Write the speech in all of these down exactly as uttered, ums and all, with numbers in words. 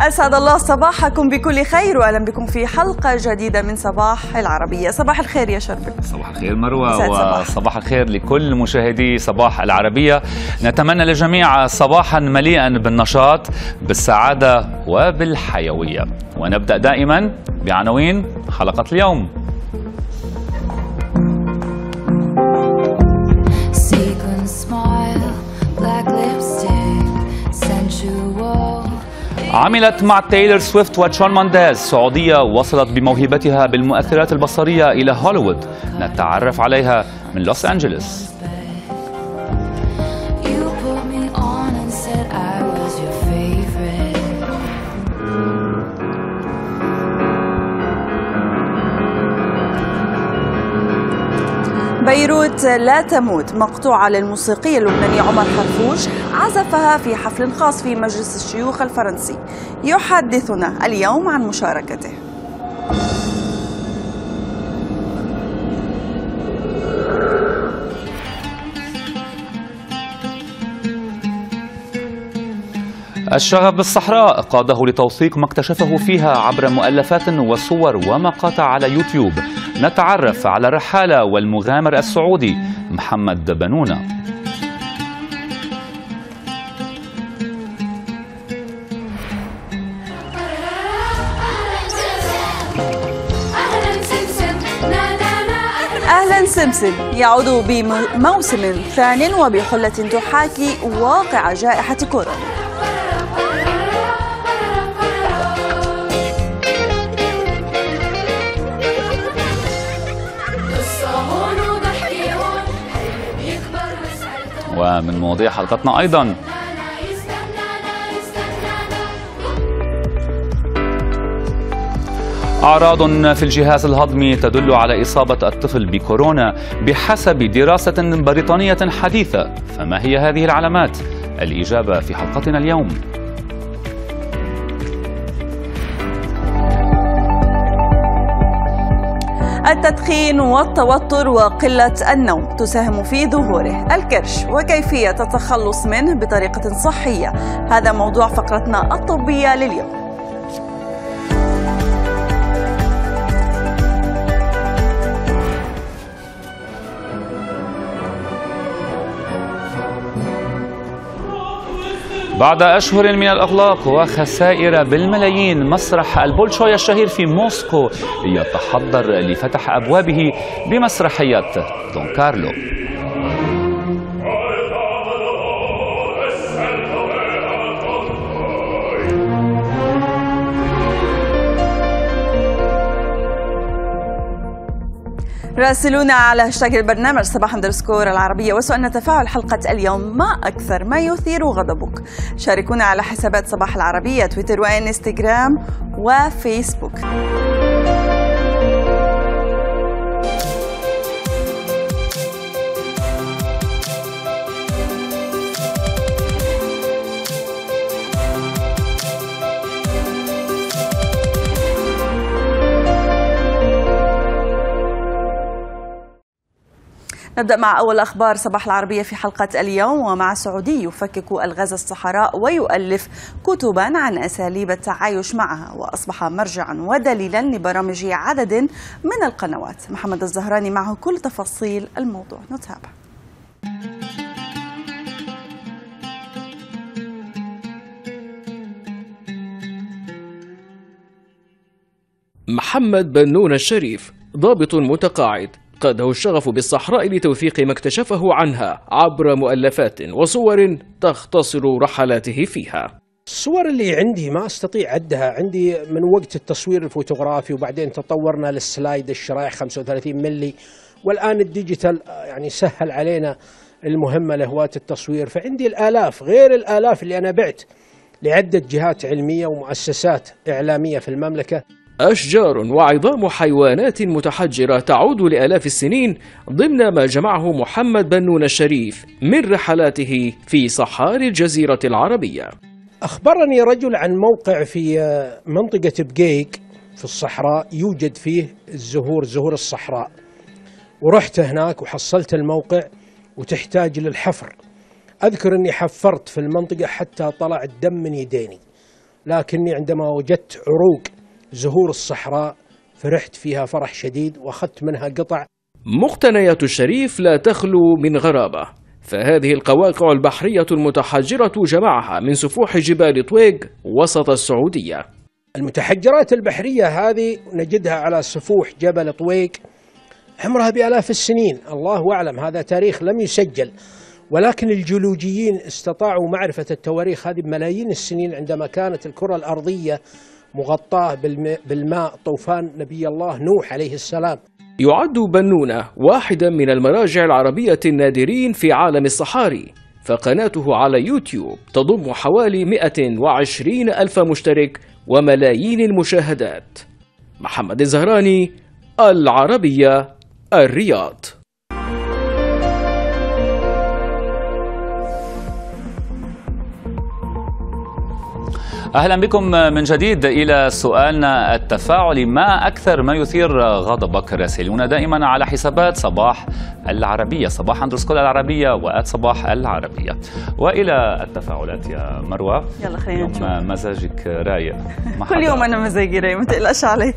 أسعد الله صباحكم بكل خير وأهلا بكم في حلقة جديدة من صباح العربية. صباح الخير يا شربل. صباح الخير مروة، وصباح الخير لكل مشاهدي صباح العربية. نتمنى للجميع صباحا مليئا بالنشاط بالسعادة وبالحيوية، ونبدأ دائما بعناوين حلقة اليوم. عملت مع تايلور سويفت وشون مانديز. سعودية وصلت بموهبتها بالمؤثرات البصرية إلى هوليوود. نتعرف عليها من لوس أنجلوس. بيروت لا تموت مقطوعة للموسيقي اللبناني عمر حرفوش عزفها في حفل خاص في مجلس الشيوخ الفرنسي. يحدثنا اليوم عن مشاركته. الشغف بالصحراء قاده لتوثيق ما اكتشفه فيها عبر مؤلفات وصور ومقاطع على يوتيوب. نتعرف على الرحالة والمغامر السعودي محمد بنونة. أهلا سمسم يعود بموسم ثان وبحلة تحاكي واقع جائحة كورونا. ومن مواضيع حلقتنا أيضا أعراض في الجهاز الهضمي تدل على إصابة الطفل بكورونا بحسب دراسة بريطانية حديثة. فما هي هذه العلامات؟ الإجابة في حلقتنا اليوم. التدخين والتوتر وقلة النوم تساهم في ظهوره. الكرش وكيفية التخلص منه بطريقة صحية، هذا موضوع فقرتنا الطبية لليوم. بعد أشهر من الإغلاق وخسائر بالملايين، مسرح البولشوي الشهير في موسكو يتحضر لفتح أبوابه بمسرحية دون كارلو. راسلونا على هاشتاج البرنامج صباح اندرسكور العربية وسؤالنا تفاعل حلقة اليوم: ما أكثر ما يثير غضبك؟ شاركونا على حسابات صباح العربية تويتر وإنستغرام وفيسبوك. نبدأ مع أول أخبار صباح العربية في حلقة اليوم، ومع سعودي يفكك ألغاز الصحراء ويؤلف كتبا عن أساليب التعايش معها، وأصبح مرجعا ودليلا لبرامج عدد من القنوات. محمد الزهراني معه كل تفاصيل الموضوع، نتابع. محمد بنون الشريف ضابط متقاعد قاده الشغف بالصحراء لتوثيق ما اكتشفه عنها عبر مؤلفات وصور تختصر رحلاته فيها. الصور اللي عندي ما استطيع عدها، عندي من وقت التصوير الفوتوغرافي، وبعدين تطورنا للسلايد الشرايح خمسة وثلاثين ملي، والآن الديجيتال يعني سهل علينا المهمة لهواة التصوير. فعندي الآلاف غير الآلاف اللي أنا بعت لعدة جهات علمية ومؤسسات إعلامية في المملكة. أشجار وعظام حيوانات متحجرة تعود لآلاف السنين ضمن ما جمعه محمد بنون الشريف من رحلاته في صحاري الجزيرة العربية. أخبرني رجل عن موقع في منطقة بقيق في الصحراء يوجد فيه الزهور، زهور الصحراء، ورحت هناك وحصلت الموقع وتحتاج للحفر. أذكر أني حفرت في المنطقة حتى طلع الدم من يديني، لكني عندما وجدت عروق زهور الصحراء فرحت فيها فرح شديد وأخذت منها قطع. مقتنيات الشريف لا تخلو من غرابة، فهذه القواقع البحرية المتحجرة جمعها من سفوح جبال طويق وسط السعودية. المتحجرات البحرية هذه نجدها على سفوح جبل طويق عمرها بآلاف السنين، الله أعلم، هذا تاريخ لم يسجل، ولكن الجيولوجيين استطاعوا معرفة التواريخ هذه بملايين السنين عندما كانت الكرة الأرضية مغطاة بالماء طوفان نبي الله نوح عليه السلام. يعد بنونة واحدا من المراجع العربية النادرين في عالم الصحاري، فقناته على يوتيوب تضم حوالي مئة وعشرين ألف مشترك وملايين المشاهدات. محمد الزهراني، العربية، الرياض. أهلا بكم من جديد إلى سؤالنا التفاعلي: ما أكثر ما يثير غضبك؟ راسلونا دائما على حسابات صباح العربية، صباح أندرسكول العربية وآت صباح العربية. وإلى التفاعلات يا مروة. يلا خلينا نشوف. يوم مزاجك رايق. كل يوم أنا مزاجي رايق، ما تقلقش علي.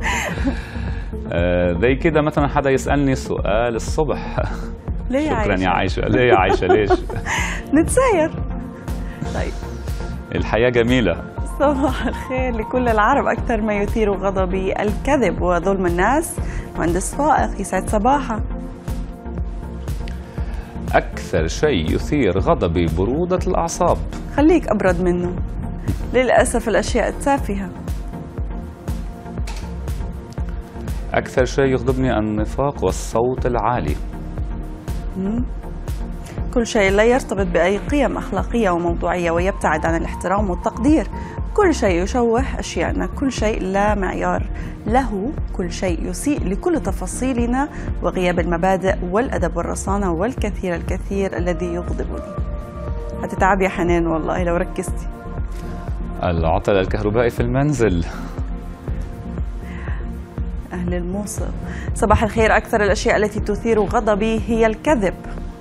زي كده مثلا حدا يسألني سؤال الصبح. ليه يا شكرا عايشة؟ يا عايشة. ليه يا عايشة؟ ليش؟ نتساير. طيب، الحياة جميلة. صباح الخير لكل العرب. أكثر ما يثير غضبي الكذب وظلم الناس. مهندس فائق، يسعد صباحك. أكثر شيء يثير غضبي برودة الأعصاب. خليك أبرد منه، للأسف الأشياء التافهة. أكثر شيء يغضبني النفاق والصوت العالي. مم. كل شيء لا يرتبط بأي قيم أخلاقية وموضوعية ويبتعد عن الاحترام والتقدير. كل شيء يشوه أشياءنا، كل شيء لا معيار له، كل شيء يسيء لكل تفاصيلنا، وغياب المبادئ والأدب والرصانة والكثير الكثير الذي يغضبني. هتتعب يا حنان والله لو ركزتي. العطل الكهربائي في المنزل. أهل الموصل، صباح الخير. أكثر الأشياء التي تثير غضبي هي الكذب.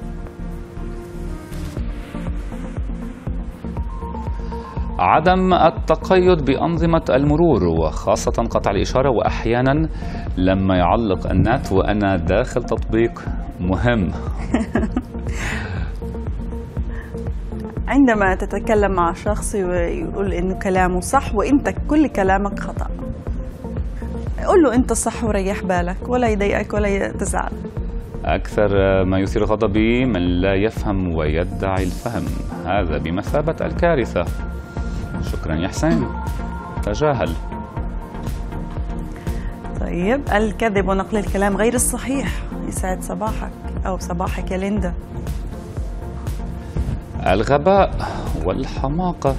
عدم التقيد بأنظمة المرور وخاصة قطع الإشارة، وأحيانا لما يعلق النت وأنا داخل تطبيق مهم. عندما تتكلم مع شخص ويقول إنه كلامه صح وإنت كل كلامك خطأ، قل له أنت صح وريح بالك، ولا يضايقك ولا تزعل. أكثر ما يثير غضبي من لا يفهم ويدعي الفهم، هذا بمثابة الكارثة. شكرا يا حسين، تجاهل. طيب، الكذب ونقل الكلام غير الصحيح. يسعد صباحك أو صباحك يا ليندا. الغباء والحماقة.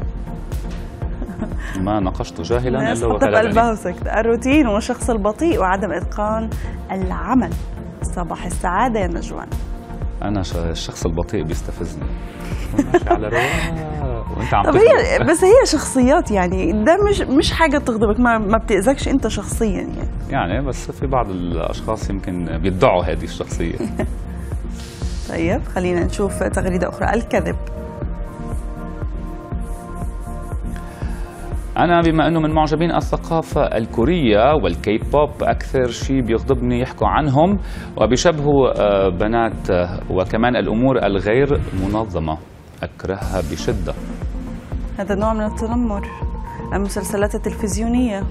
ما نقشت جاهلا إلا وغلبني. وسكت. الروتين والشخص البطيء وعدم إتقان العمل. صباح السعادة يا نجوان. أنا الشخص البطيء بيستفزني. ماشي على رواق وأنت عم طب هي بس هي شخصيات، يعني ده مش مش حاجة تغضبك، ما ما بتأذكش أنت شخصيا يعني. يعني بس في بعض الأشخاص يمكن بيدعوا هذه الشخصية. طيب، خلينا نشوف تغريدة أخرى. الكذب. أنا بما أنه من معجبين الثقافة الكورية والكي بوب، أكثر شيء بيغضبني يحكوا عنهم وبيشبهوا بنات، وكمان الأمور الغير منظمة أكرهها بشدة. هذا نوع من التنمر. المسلسلات التلفزيونية.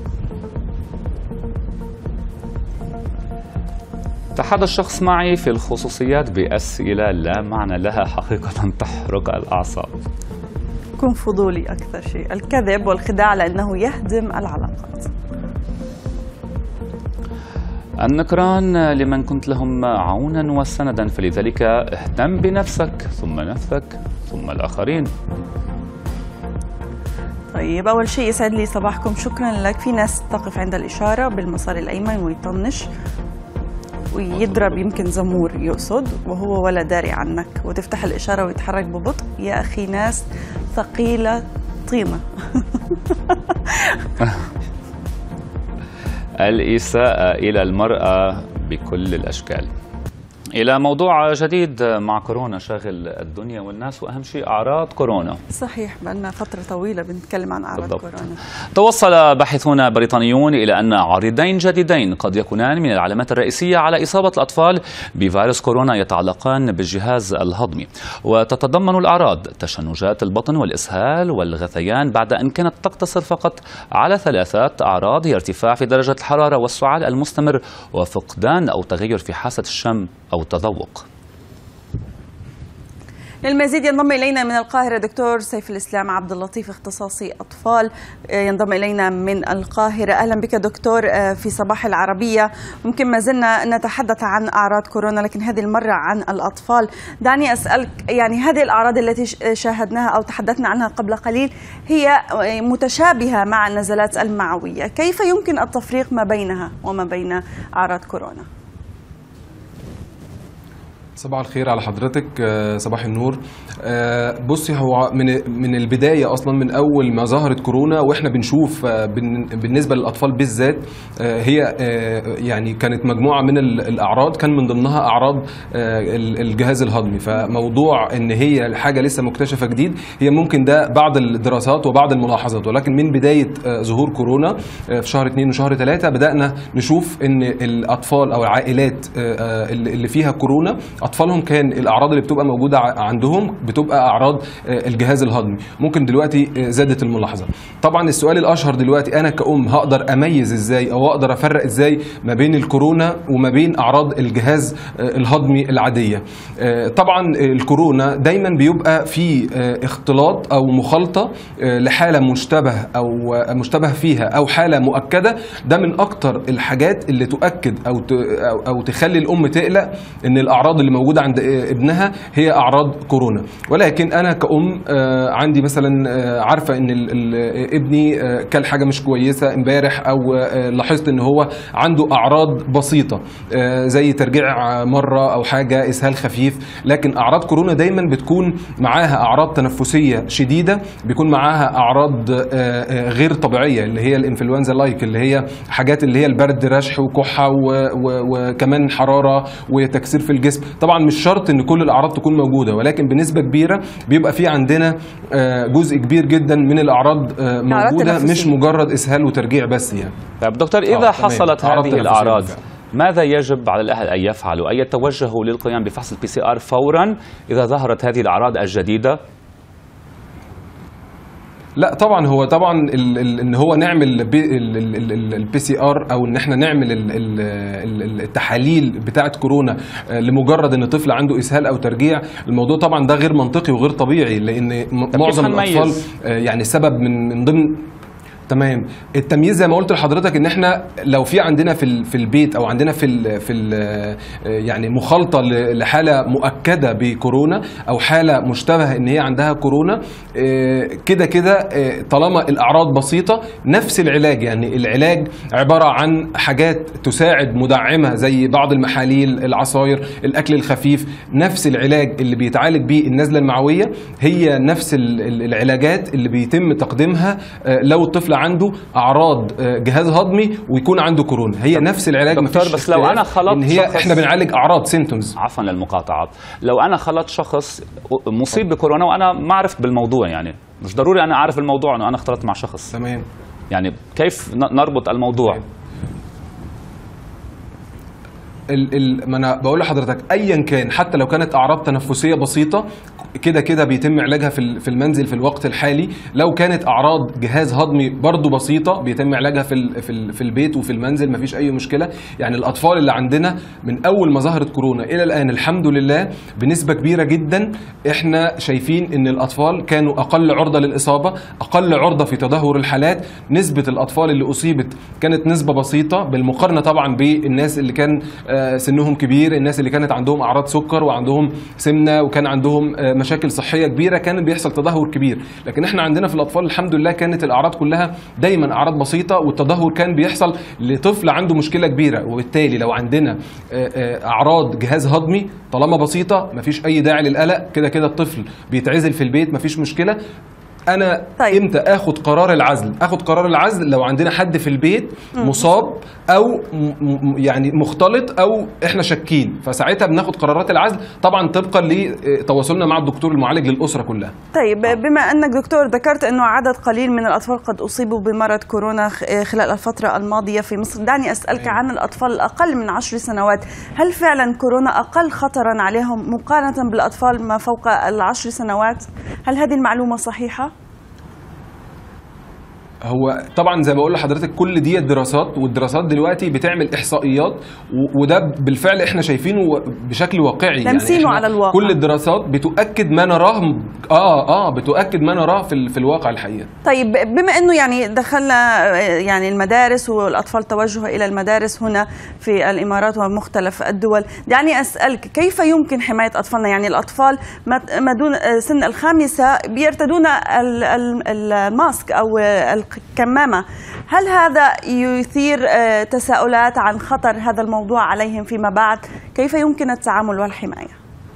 تحدى الشخص معي في الخصوصيات بأسئلة لا معنى لها، حقيقة تحرق الأعصاب. كن فضولي أكثر شيء. الكذب والخداع لأنه يهدم العلاقات. النكران لمن كنت لهم عونا وسندا، فلذلك اهتم بنفسك ثم نفسك ثم الآخرين. طيب، أول شيء يسعد لي صباحكم، شكرا لك. في ناس تقف عند الإشارة بالمسار الأيمن ويطنش ويضرب، يمكن زمور يقصد، وهو ولا داري عنك، وتفتح الإشارة ويتحرك ببطء. يا أخي ناس ثقيلة طينة. الإساءة إلى المرأة بكل الأشكال. إلى موضوع جديد مع كورونا شاغل الدنيا والناس، وأهم شيء أعراض كورونا. صحيح، بقالنا فترة طويلة بنتكلم عن أعراض بالضبط. كورونا. توصل باحثون بريطانيون إلى أن عارضين جديدين قد يكونان من العلامات الرئيسية على إصابة الأطفال بفيروس كورونا يتعلقان بالجهاز الهضمي، وتتضمن الأعراض تشنجات البطن والإسهال والغثيان، بعد أن كانت تقتصر فقط على ثلاثة أعراض: هي ارتفاع في درجة الحرارة والسعال المستمر وفقدان أو تغير في حاسة الشم أو التذوق. للمزيد ينضم إلينا من القاهرة دكتور سيف الإسلام عبد اللطيف، اختصاصي أطفال، ينضم إلينا من القاهرة. أهلا بك دكتور في صباح العربية. ممكن ما زلنا نتحدث عن أعراض كورونا، لكن هذه المرة عن الأطفال. دعني أسألك، يعني هذه الأعراض التي شاهدناها أو تحدثنا عنها قبل قليل هي متشابهة مع النزلات المعوية، كيف يمكن التفريق ما بينها وما بين أعراض كورونا؟ صباح الخير على حضرتك، صباح النور. بصي، هو من من البدايه اصلا، من اول ما ظهرت كورونا واحنا بنشوف بالنسبه للاطفال بالذات، هي يعني كانت مجموعه من الاعراض كان من ضمنها اعراض الجهاز الهضمي. فموضوع ان هي حاجه لسه مكتشفه جديد، هي ممكن ده بعض الدراسات وبعض الملاحظات، ولكن من بدايه ظهور كورونا في شهر اثنين وشهر ثلاثة بدانا نشوف ان الاطفال او العائلات اللي فيها كورونا اطفالهم كان الاعراض اللي بتبقى موجوده عندهم بتبقى اعراض الجهاز الهضمي. ممكن دلوقتي زادت الملاحظه. طبعا السؤال الاشهر دلوقتي، انا كأم هقدر اميز ازاي او اقدر افرق ازاي ما بين الكورونا وما بين اعراض الجهاز الهضمي العاديه؟ طبعا الكورونا دايما بيبقى في اختلاط او مخالطه لحاله مشتبه او مشتبه فيها او حاله مؤكده. ده من اكتر الحاجات اللي تؤكد او او تخلي الام تقلق ان الاعراض اللي موجوده عند ابنها هي اعراض كورونا. ولكن انا كأم عندي مثلا عارفه ان ابني كل حاجه مش كويسه امبارح، او لاحظت ان هو عنده اعراض بسيطه زي ترجيع مره او حاجه، اسهال خفيف. لكن اعراض كورونا دايما بتكون معاها اعراض تنفسيه شديده، بيكون معاها اعراض غير طبيعيه اللي هي الانفلونزا لايك، اللي هي حاجات اللي هي البرد، رشح وكحه وكمان حراره وتكسير في الجسم. طبعا مش شرط ان كل الاعراض تكون موجوده، ولكن بنسبه كبيره بيبقى في عندنا جزء كبير جدا من الاعراض موجوده، مش مجرد اسهال وترجيع بس يعني. طيب دكتور، اذا حصلت هذه الاعراض ماذا يجب على الاهل ان يفعلوا؟ ان يتوجهوا للقيام بفحص البي سي ار فورا اذا ظهرت هذه الاعراض الجديده؟ لا طبعا، هو طبعا ان هو نعمل البي سي ار او ان احنا نعمل التحاليل بتاعه كورونا لمجرد ان طفل عنده اسهال او ترجيع، الموضوع طبعا ده غير منطقي وغير طبيعي، لان معظم الاطفال يعني سبب من من ضمن تمام التمييز زي ما قلت لحضرتك ان احنا لو في عندنا في في البيت او عندنا في ال في ال يعني مخالطه لحاله مؤكده بكورونا او حاله مشتبه ان هي عندها كورونا، كده كده طالما الاعراض بسيطه نفس العلاج. يعني العلاج عباره عن حاجات تساعد مدعمه زي بعض المحاليل، العصاير، الاكل الخفيف. نفس العلاج اللي بيتعالج بيه النزله المعويه هي نفس العلاجات اللي بيتم تقديمها لو الطفل عنده اعراض جهاز هضمي ويكون عنده كورونا. هي نفس العلاج. دكتور بس لو انا خلطت إن هي احنا بنعالج اعراض سيمتومز. عفوا للمقاطعه، لو انا خلطت شخص مصيب بكورونا وانا ما عرفت بالموضوع، يعني مش ضروري انا اعرف الموضوع انه انا اختلطت مع شخص. تمام. يعني كيف نربط الموضوع؟ ال ال ما انا بقول لحضرتك ايا كان، حتى لو كانت اعراض تنفسيه بسيطه كده كده بيتم علاجها في في المنزل في الوقت الحالي. لو كانت اعراض جهاز هضمي برضو بسيطه بيتم علاجها في في في البيت وفي المنزل، مفيش اي مشكله. يعني الاطفال اللي عندنا من اول ما ظهرت كورونا الى الان الحمد لله بنسبه كبيره جدا احنا شايفين ان الاطفال كانوا اقل عرضه للاصابه، اقل عرضه في تدهور الحالات. نسبه الاطفال اللي اصيبت كانت نسبه بسيطه بالمقارنه طبعا بالناس اللي كان سنهم كبير، الناس اللي كانت عندهم اعراض سكر وعندهم سمنه وكان عندهم مشاكل صحيه كبيره كان بيحصل تدهور كبير. لكن احنا عندنا في الاطفال الحمد لله كانت الاعراض كلها دايما اعراض بسيطه، والتدهور كان بيحصل لطفل عنده مشكله كبيره. وبالتالي لو عندنا اعراض جهاز هضمي طالما بسيطه مفيش اي داعي للقلق، كده كده الطفل بيتعزل في البيت مفيش مشكله. انا طيب. امتى اخد قرار العزل؟ اخد قرار العزل لو عندنا حد في البيت مصاب او م يعني مختلط او احنا شاكين، فساعتها بناخد قرارات العزل طبعا طبقا لتواصلنا مع الدكتور المعالج للاسره كلها. طيب بما انك دكتور ذكرت انه عدد قليل من الاطفال قد اصيبوا بمرض كورونا خلال الفتره الماضيه في مصر، دعني اسالك عن الاطفال الاقل من عشر سنوات، هل فعلا كورونا اقل خطرا عليهم مقارنه بالاطفال ما فوق العشر سنوات؟ هل هذه المعلومه صحيحه؟ هو طبعا زي ما بقول لحضرتك كل دي الدراسات، والدراسات دلوقتي بتعمل احصائيات وده بالفعل احنا شايفينه بشكل واقعي، تمثيله يعني على الواقع. كل الدراسات بتؤكد ما نراه اه اه بتؤكد ما نراه في, في الواقع الحقيقه. طيب بما انه يعني دخلنا يعني المدارس والاطفال توجهوا الى المدارس هنا في الامارات ومختلف الدول، دعني اسالك كيف يمكن حمايه اطفالنا؟ يعني الاطفال ما دون سن الخامسه بيرتدون الماسك او الكمامة، هل هذا يثير تساؤلات عن خطر هذا الموضوع عليهم فيما بعد؟ كيف يمكن التعامل والحماية؟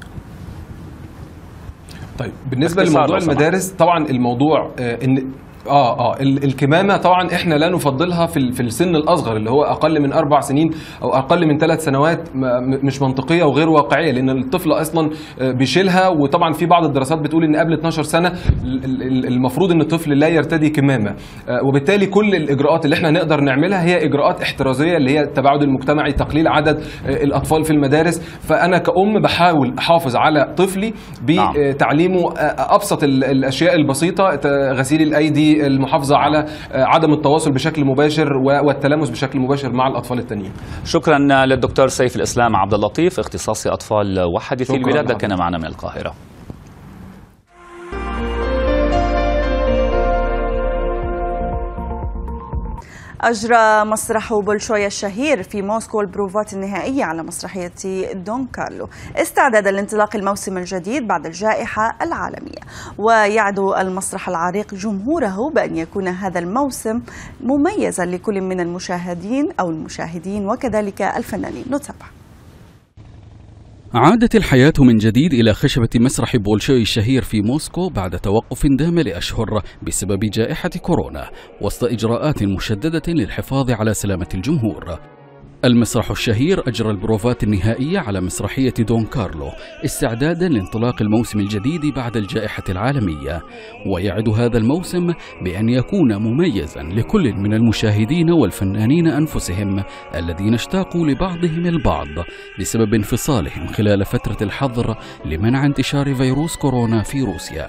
طيب بالنسبة لموضوع المدارس طبعا الموضوع ان اه اه الكمامه طبعا احنا لا نفضلها في في السن الاصغر اللي هو اقل من اربع سنين او اقل من ثلاث سنوات، مش منطقيه وغير واقعيه لان الطفل اصلا بيشيلها، وطبعا في بعض الدراسات بتقول ان قبل اتناشر سنه المفروض ان الطفل لا يرتدي كمامه، وبالتالي كل الاجراءات اللي احنا نقدر نعملها هي اجراءات احترازيه اللي هي التباعد المجتمعي، تقليل عدد الاطفال في المدارس. فانا كأم بحاول احافظ على طفلي بتعليمه ابسط الاشياء البسيطه، غسيل الايدي، المحافظة على عدم التواصل بشكل مباشر والتلامس بشكل مباشر مع الأطفال التانيين. شكرا للدكتور سيف الإسلام عبد اللطيف، اختصاصي أطفال وحديثي الولادة، كان معنا من القاهرة. أجرى مسرح بولشوي الشهير في موسكو البروفات النهائية على مسرحية دون كارلو استعدادا لانطلاق الموسم الجديد بعد الجائحة العالمية، ويعد المسرح العريق جمهوره بأن يكون هذا الموسم مميزا لكل من المشاهدين أو المشاهدين وكذلك الفنانين. نتابع. عادت الحياة من جديد إلى خشبة مسرح بولشوي الشهير في موسكو بعد توقف دام لأشهر بسبب جائحة كورونا، وسط إجراءات مشددة للحفاظ على سلامة الجمهور. المسرح الشهير أجرى البروفات النهائية على مسرحية دون كارلو استعدادا لانطلاق الموسم الجديد بعد الجائحة العالمية، ويعد هذا الموسم بأن يكون مميزا لكل من المشاهدين والفنانين أنفسهم الذين اشتاقوا لبعضهم البعض بسبب انفصالهم خلال فترة الحظر لمنع انتشار فيروس كورونا في روسيا.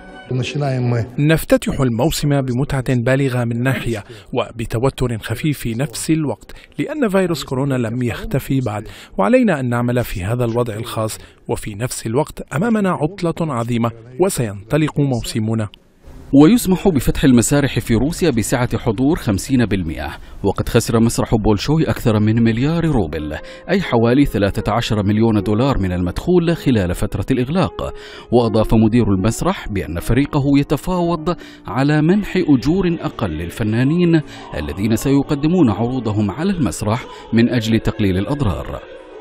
نفتتح الموسم بمتعة بالغة من ناحية وبتوتر خفيف في نفس الوقت، لأن فيروس كورونا لم يختفي بعد، وعلينا أن نعمل في هذا الوضع الخاص، وفي نفس الوقت أمامنا عطلة عظيمة وسينطلق موسمنا. ويسمح بفتح المسارح في روسيا بسعة حضور خمسين بالمئة، وقد خسر مسرح بولشوي أكثر من مليار روبل أي حوالي ثلاثة عشر مليون دولار من المدخول خلال فترة الإغلاق. وأضاف مدير المسرح بأن فريقه يتفاوض على منح أجور أقل للفنانين الذين سيقدمون عروضهم على المسرح من أجل تقليل الأضرار.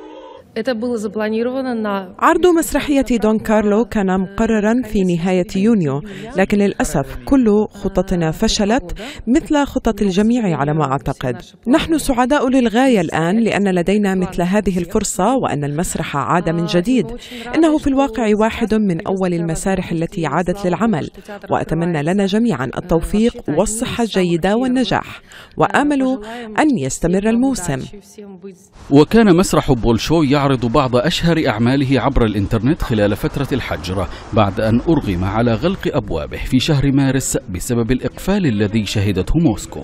عرض مسرحية دون كارلو كان مقررا في نهاية يونيو، لكن للأسف كل خططنا فشلت مثل خطط الجميع على ما أعتقد. نحن سعداء للغاية الآن لأن لدينا مثل هذه الفرصة وأن المسرح عاد من جديد. إنه في الواقع واحد من أول المسارح التي عادت للعمل، وأتمنى لنا جميعا التوفيق والصحة الجيدة والنجاح، وآمل أن يستمر الموسم. وكان مسرح بولشوي يعرض بعض أشهر أعماله عبر الإنترنت خلال فترة الحجر بعد أن أرغم على غلق أبوابه في شهر مارس بسبب الإقفال الذي شهدته موسكو.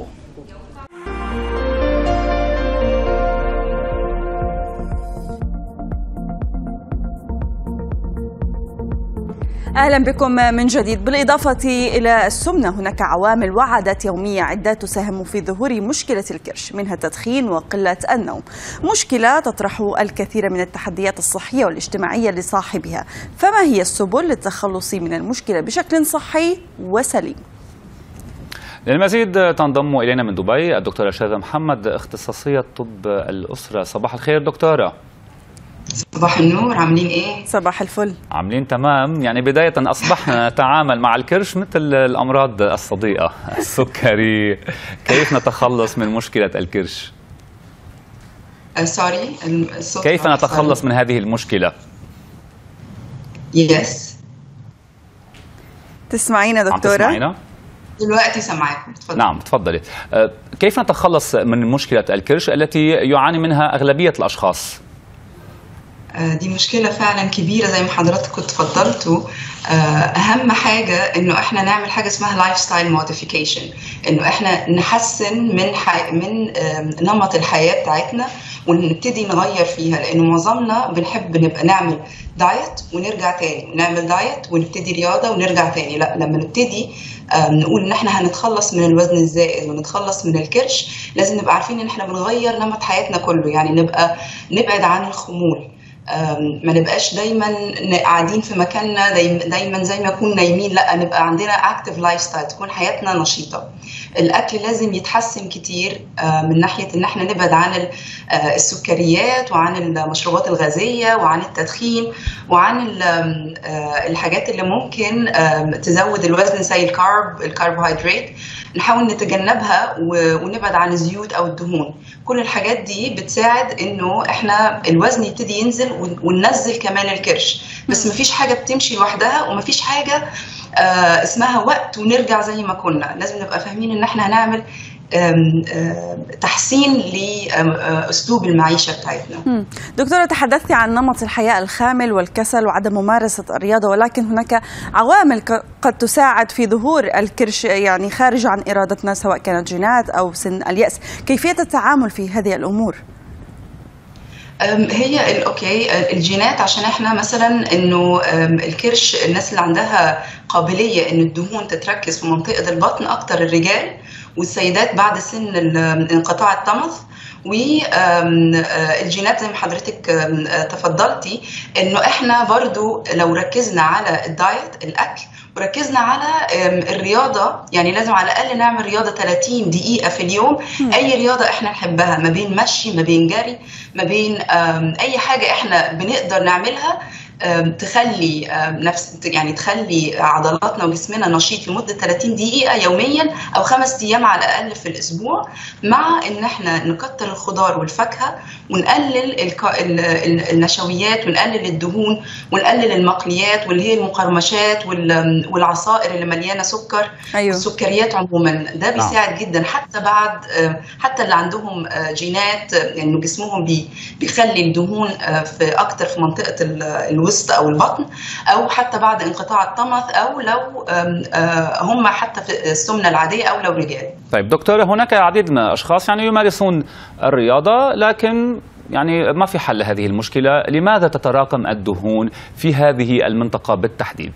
أهلا بكم من جديد. بالإضافة إلى السمنة هناك عوامل وعدت يومية عدة تساهم في ظهور مشكلة الكرش، منها التدخين وقلة النوم، مشكلة تطرح الكثير من التحديات الصحية والاجتماعية لصاحبها. فما هي السبل للتخلص من المشكلة بشكل صحي وسليم؟ للمزيد تنضم إلينا من دبي الدكتورة شاذة محمد، اختصاصية طب الأسرة. صباح الخير دكتورة. صباح النور، عاملين ايه؟ صباح الفل. عاملين تمام. يعني بداية أصبحنا نتعامل مع الكرش مثل الأمراض الصديقة، السكري. كيف نتخلص من مشكلة الكرش؟ سوري uh, كيف نتخلص من هذه المشكلة؟ يس. تسمعينا دكتورة؟ عم تسمعينا؟ دلوقتي سامعاكم. نعم تفضلي. كيف نتخلص من مشكلة الكرش التي يعاني منها أغلبية الأشخاص؟ دي مشكلة فعلا كبيرة زي ما حضراتكم اتفضلتوا. أهم حاجة إنه إحنا نعمل حاجة اسمها لايف ستايل موديفيكيشن، إنه إحنا نحسن من حي... من نمط الحياة بتاعتنا ونبتدي نغير فيها، لأنه معظمنا بنحب نبقى نعمل دايت ونرجع تاني، ونعمل دايت ونبتدي رياضة ونرجع تاني. لا، لما نبتدي نقول إن إحنا هنتخلص من الوزن الزائد ونتخلص من الكرش، لازم نبقى عارفين إن إحنا بنغير نمط حياتنا كله. يعني نبقى نبعد عن الخمول، ما نبقاش دايما قاعدين في مكاننا دايما زي ما نكون نايمين، لا نبقى عندنا اكتيف لايف ستايل، تكون حياتنا نشيطه. الاكل لازم يتحسن كتير من ناحيه ان احنا نبعد عن السكريات وعن المشروبات الغازيه وعن التدخين وعن الحاجات اللي ممكن تزود الوزن زي الكارب الكربوهيدرات، نحاول نتجنبها ونبعد عن الزيوت او الدهون. كل الحاجات دي بتساعد انه احنا الوزن يبتدي ينزل وننزل كمان الكرش. بس مفيش حاجه بتمشي لوحدها، ومفيش حاجه آه اسمها وقت ونرجع زي ما كنا. لازم نبقى فاهمين ان احنا هنعمل آم آم تحسين لأسلوب المعيشة بتاعتنا. دكتورة، تحدثتي عن نمط الحياة الخامل والكسل وعدم ممارسة الرياضة، ولكن هناك عوامل قد تساعد في ظهور الكرش يعني خارج عن إرادتنا، سواء كانت جينات أو سن اليأس. كيفية التعامل في هذه الأمور؟ هي اوكي الجينات، عشان احنا مثلا انه الكرش الناس اللي عندها قابليه ان الدهون تتركز في منطقه البطن اكتر الرجال، والسيدات بعد سن انقطاع الطمث. والجينات زي ما حضرتك تفضلتي انه احنا برضو لو ركزنا على الدايت الاكل وركزنا على الرياضة، يعني لازم على الأقل نعمل رياضة ثلاثين دقيقة في اليوم. أي رياضة إحنا نحبها، ما بين مشي، ما بين جري، ما بين أي حاجة إحنا بنقدر نعملها تخلي نفس يعني تخلي عضلاتنا وجسمنا نشيط لمدة ثلاثين دقيقة يوميا أو خمس أيام على الأقل في الأسبوع، مع إن إحنا نكتر الخضار والفاكهة ونقلل النشويات ونقلل الدهون ونقلل المقليات واللي هي المقرمشات والعصائر اللي مليانة سكر. أيوه. والسكريات عموما ده بيساعد جدا، حتى بعد حتى اللي عندهم جينات يعني جسمهم بيخلي الدهون في أكتر في منطقة الوسط او البطن، او حتى بعد انقطاع الطمث، او لو هم حتى في السمنه العاديه، او لو رجال. طيب دكتوره، هناك العديد من الاشخاص يعني يمارسون الرياضه لكن يعني ما في حل لهذه المشكله. لماذا تتراكم الدهون في هذه المنطقه بالتحديد؟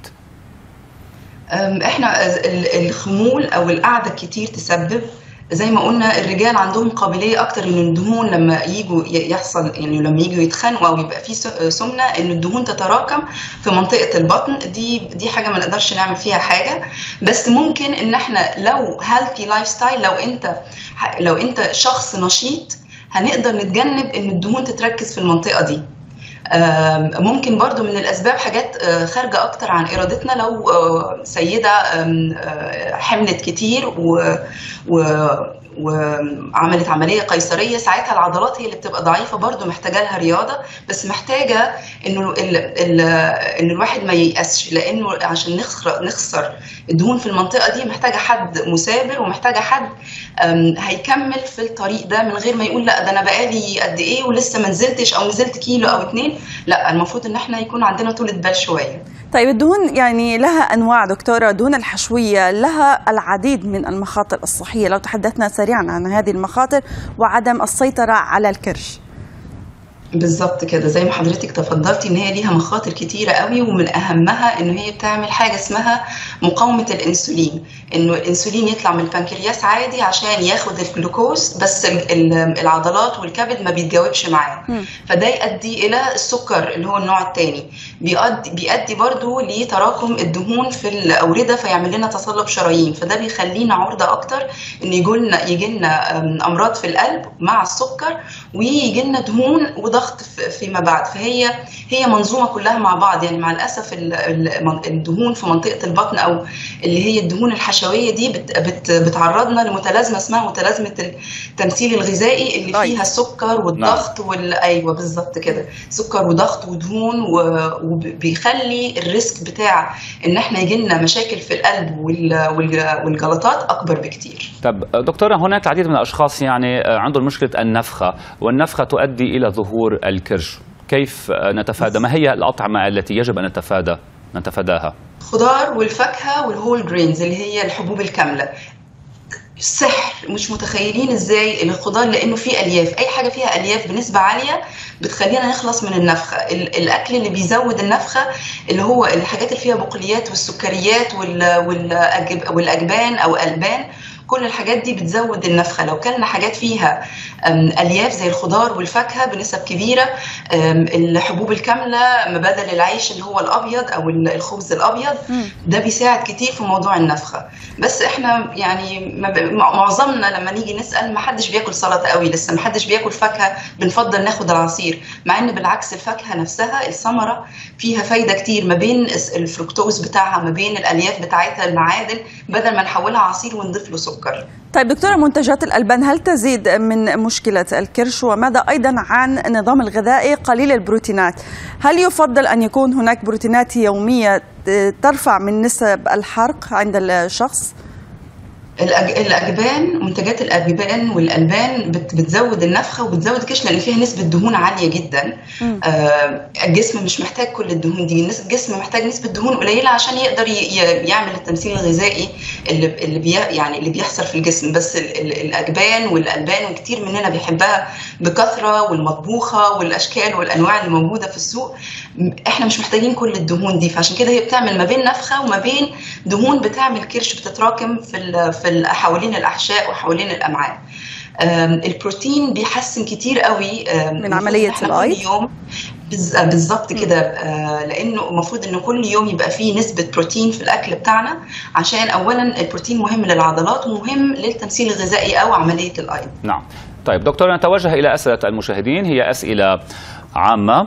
احنا الخمول او القعده الكتير تسبب، زي ما قلنا الرجال عندهم قابليه اكتر ان الدهون لما يجوا يحصل يعني لما يجوا يتخنقوا او يبقى في سمنه ان الدهون تتراكم في منطقه البطن. دي دي حاجه ما نقدرش نعمل فيها حاجه، بس ممكن ان احنا لو هيلثي لايف ستايل، لو انت لو انت شخص نشيط هنقدر نتجنب ان الدهون تتركز في المنطقه دي. ممكن برضو من الأسباب حاجات خارجة أكتر عن إرادتنا، لو سيدة حملت كتير و, و وعملت عملية قيصرية، ساعتها العضلات هي اللي بتبقى ضعيفة، برضو محتاجة لها رياضة، بس محتاجة إنه ال ال إن الواحد ما ييأسش، لأنه عشان نخسر نخسر الدهون في المنطقة دي محتاجة حد مثابر، ومحتاجة حد هيكمل في الطريق ده من غير ما يقول لا ده أنا بقالي قد إيه ولسه ما نزلتش أو نزلت كيلو أو اتنين. لا، المفروض إن إحنا يكون عندنا طولة بال شوية. طيب الدهون يعني لها أنواع دكتورة، الدهون الحشوية لها العديد من المخاطر الصحية، لو تحدثنا سريعا عن هذه المخاطر وعدم السيطرة على الكرش. بالظبط كده، زي ما حضرتك تفضلتي ان هي ليها مخاطر كتيره قوي، ومن اهمها ان هي بتعمل حاجه اسمها مقاومه الانسولين، انه الانسولين يطلع من البنكرياس عادي عشان ياخد الجلوكوز، بس العضلات والكبد ما بيتجاوبش معاه، فده يؤدي الى السكر اللي هو النوع الثاني، بيؤدي بيؤدي برضو لتراكم الدهون في الاورده فيعمل لنا تصلب شرايين، فده بيخلينا عرضه اكتر ان يجي لنا يجي لنا امراض في القلب مع السكر، ويجي لنا دهون وضغط والضغط فيما بعد. فهي هي منظومه كلها مع بعض. يعني مع الاسف الدهون في منطقه البطن او اللي هي الدهون الحشويه دي بت بت بتعرضنا لمتلازمه اسمها متلازمه التمثيل الغذائي اللي فيها السكر والضغط وال ايوه بالظبط كده، سكر وضغط ودهون، وبيخلي الريسك بتاع ان احنا يجي لنا مشاكل في القلب والجلطات اكبر بكتير. طب دكتوره، هناك العديد من الاشخاص يعني عندهم مشكله النفخه، والنفخه تؤدي الى ظهور الكرش، كيف نتفادى؟ ما هي الاطعمه التي يجب ان نتفادى نتفاداها؟ الخضار والفاكهه والهول جرينز اللي هي الحبوب الكامله. سحر، مش متخيلين ازاي الخضار، لانه فيه الياف، اي حاجه فيها الياف بنسبه عاليه بتخلينا نخلص من النفخه. الاكل اللي بيزود النفخه اللي هو الحاجات اللي فيها بقوليات والسكريات والاجبان او البان، كل الحاجات دي بتزود النفخه. لو كلنا حاجات فيها الياف زي الخضار والفاكهه بنسب كبيره، الحبوب الكامله بدل العيش اللي هو الابيض او الخبز الابيض، ده بيساعد كتير في موضوع النفخه. بس احنا يعني معظمنا لما نيجي نسال ما حدش بياكل سلطه قوي، لسه ما حدش بياكل فاكهه، بنفضل ناخد العصير، مع ان بالعكس الفاكهه نفسها الثمره فيها فايده كتير، ما بين الفركتوز بتاعها ما بين الالياف بتاعتها المعادن، بدل ما نحولها عصير ونضيف له سكر. طيب دكتورة، منتجات الألبان هل تزيد من مشكلة الكرش؟ وماذا أيضا عن النظام الغذائي قليل البروتينات؟ هل يفضل أن يكون هناك بروتينات يومية ترفع من نسب الحرق عند الشخص؟ الأجبان، منتجات الأجبان والألبان بتزود النفخة وبتزود الكرش لأن فيها نسبة دهون عالية جدا. آه الجسم مش محتاج كل الدهون دي، الجسم محتاج نسبة دهون قليلة عشان يقدر يعمل التمثيل الغذائي اللي اللي بي يعني اللي بيحصل في الجسم. بس الأجبان والألبان وكتير مننا بيحبها بكثرة، والمطبوخة والأشكال والأنواع اللي موجودة في السوق، احنا مش محتاجين كل الدهون دي. فعشان كده هي بتعمل ما بين نفخة وما بين دهون بتعمل كرش بتتراكم في في حوالين الأحشاء وحوالين الأمعاء. البروتين بيحسن كتير قوي من عملية الأيض يوم بالظبط كده، لأنه المفروض إنه كل يوم يبقى فيه نسبة بروتين في الأكل بتاعنا، عشان أولا البروتين مهم للعضلات ومهم للتمثيل الغذائي أو عملية الأيض. نعم. طيب دكتور، نتوجه إلى أسئلة المشاهدين، هي أسئلة عامة.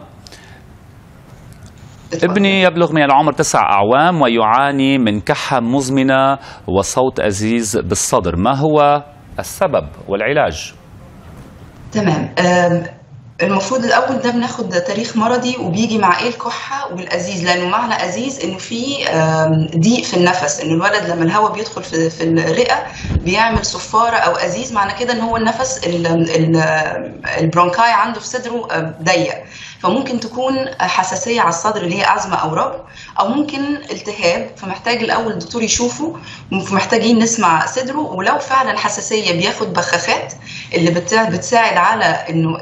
ابني يبلغ من العمر تسع أعوام ويعاني من كحة مزمنة وصوت أزيز بالصدر، ما هو السبب والعلاج؟ تمام. المفروض الأول ده بناخد تاريخ مرضي وبيجي مع إيه الكحة والأزيز، لأنه معنى أزيز إنه في ضيق في النفس، إنه الولد لما الهواء بيدخل في في الرئة بيعمل صفارة أو أزيز، معنى كده إن هو النفس البرونكاي عنده في صدره ضيق. فممكن تكون حساسية على الصدر اللي هي أزمة أو ربو، أو ممكن التهاب، فمحتاج الأول الدكتور يشوفه، فمحتاجين نسمع صدره. ولو فعلا حساسية بياخد بخاخات اللي بتساعد على إنه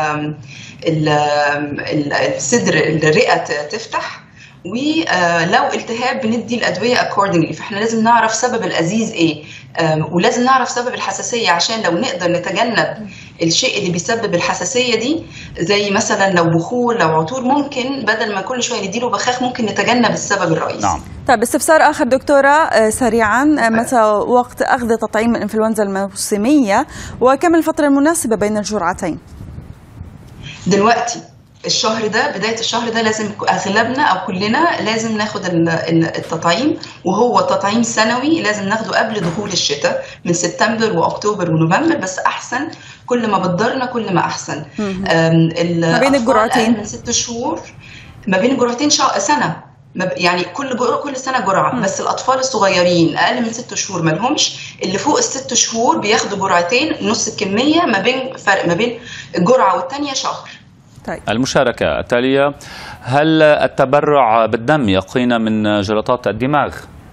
الصدر الرئة تفتح. ولو التهاب بندي الأدوية accordingly. فإحنا لازم نعرف سبب الأزيز إيه، ولازم نعرف سبب الحساسية عشان لو نقدر نتجنب الشيء اللي بيسبب الحساسية دي، زي مثلا لو بخور لو عطور، ممكن بدل ما كل شوية نديله بخاخ ممكن نتجنب السبب الرئيسي. نعم. طيب استفسار آخر دكتورة سريعا، متى وقت أخذ تطعيم الإنفلونزا الموسمية وكم الفترة المناسبة بين الجرعتين؟ دلوقتي الشهر ده، بداية الشهر ده لازم أغلبنا أو كلنا لازم ناخد التطعيم، وهو تطعيم سنوي لازم ناخده قبل دخول الشتاء من سبتمبر وأكتوبر ونوفمبر، بس أحسن كل ما بدرنا كل ما أحسن. ما بين الجرعتين من ست شهور، ما بين الجرعتين سنة، يعني كل جرعة كل سنة جرعة. م. بس الأطفال الصغيرين أقل من ست شهور ما لهمش، اللي فوق الست شهور بياخدوا جرعتين نص الكمية، ما بين فرق ما بين الجرعة والتانية شهر. طيب. المشاركة التالية، هل التبرع بالدم يقينا من جلطات الدماغ؟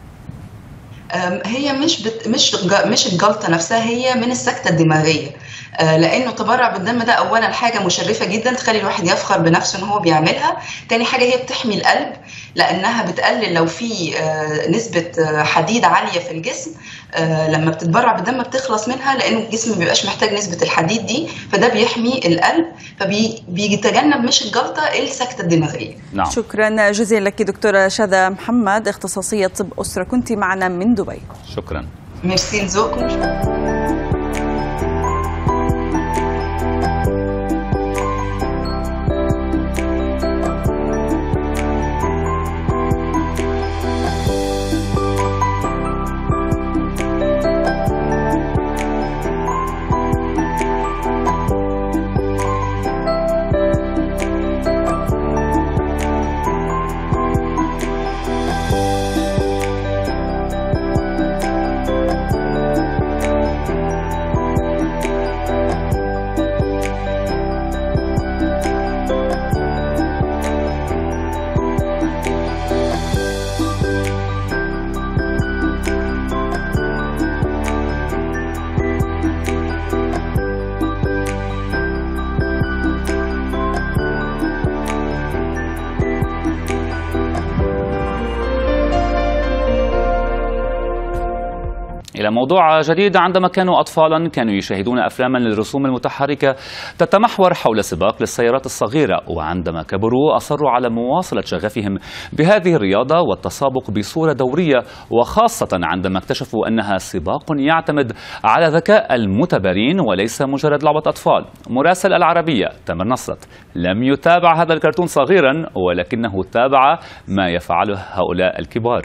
هي مش بت... مش مش الجلطة نفسها، هي من السكتة الدماغية. لأنه التبرع بالدم ده أولا حاجة مشرفة جدا تخلي الواحد يفخر بنفسه إن هو بيعملها. تاني حاجة هي بتحمي القلب، لأنها بتقلل لو في نسبة حديد عالية في الجسم، لما بتتبرع بالدم بتخلص منها، لأنه الجسم ما بيبقاش محتاج نسبة الحديد دي، فده بيحمي القلب، فبيتجنب مش الجلطة السكتة الدماغية. نعم. شكرا جزيلا لك دكتورة شذى محمد، اختصاصية طب أسرة، كنت معنا من دبي. شكرا. ميرسي لذوقكم. إلى موضوع جديد. عندما كانوا أطفالا كانوا يشاهدون أفلاما للرسوم المتحركة تتمحور حول سباق للسيارات الصغيرة، وعندما كبروا أصروا على مواصلة شغفهم بهذه الرياضة والتسابق بصورة دورية، وخاصة عندما اكتشفوا أنها سباق يعتمد على ذكاء المتبارين وليس مجرد لعبة أطفال. مراسل العربية تامر نصرت لم يتابع هذا الكرتون صغيرا، ولكنه تابع ما يفعله هؤلاء الكبار.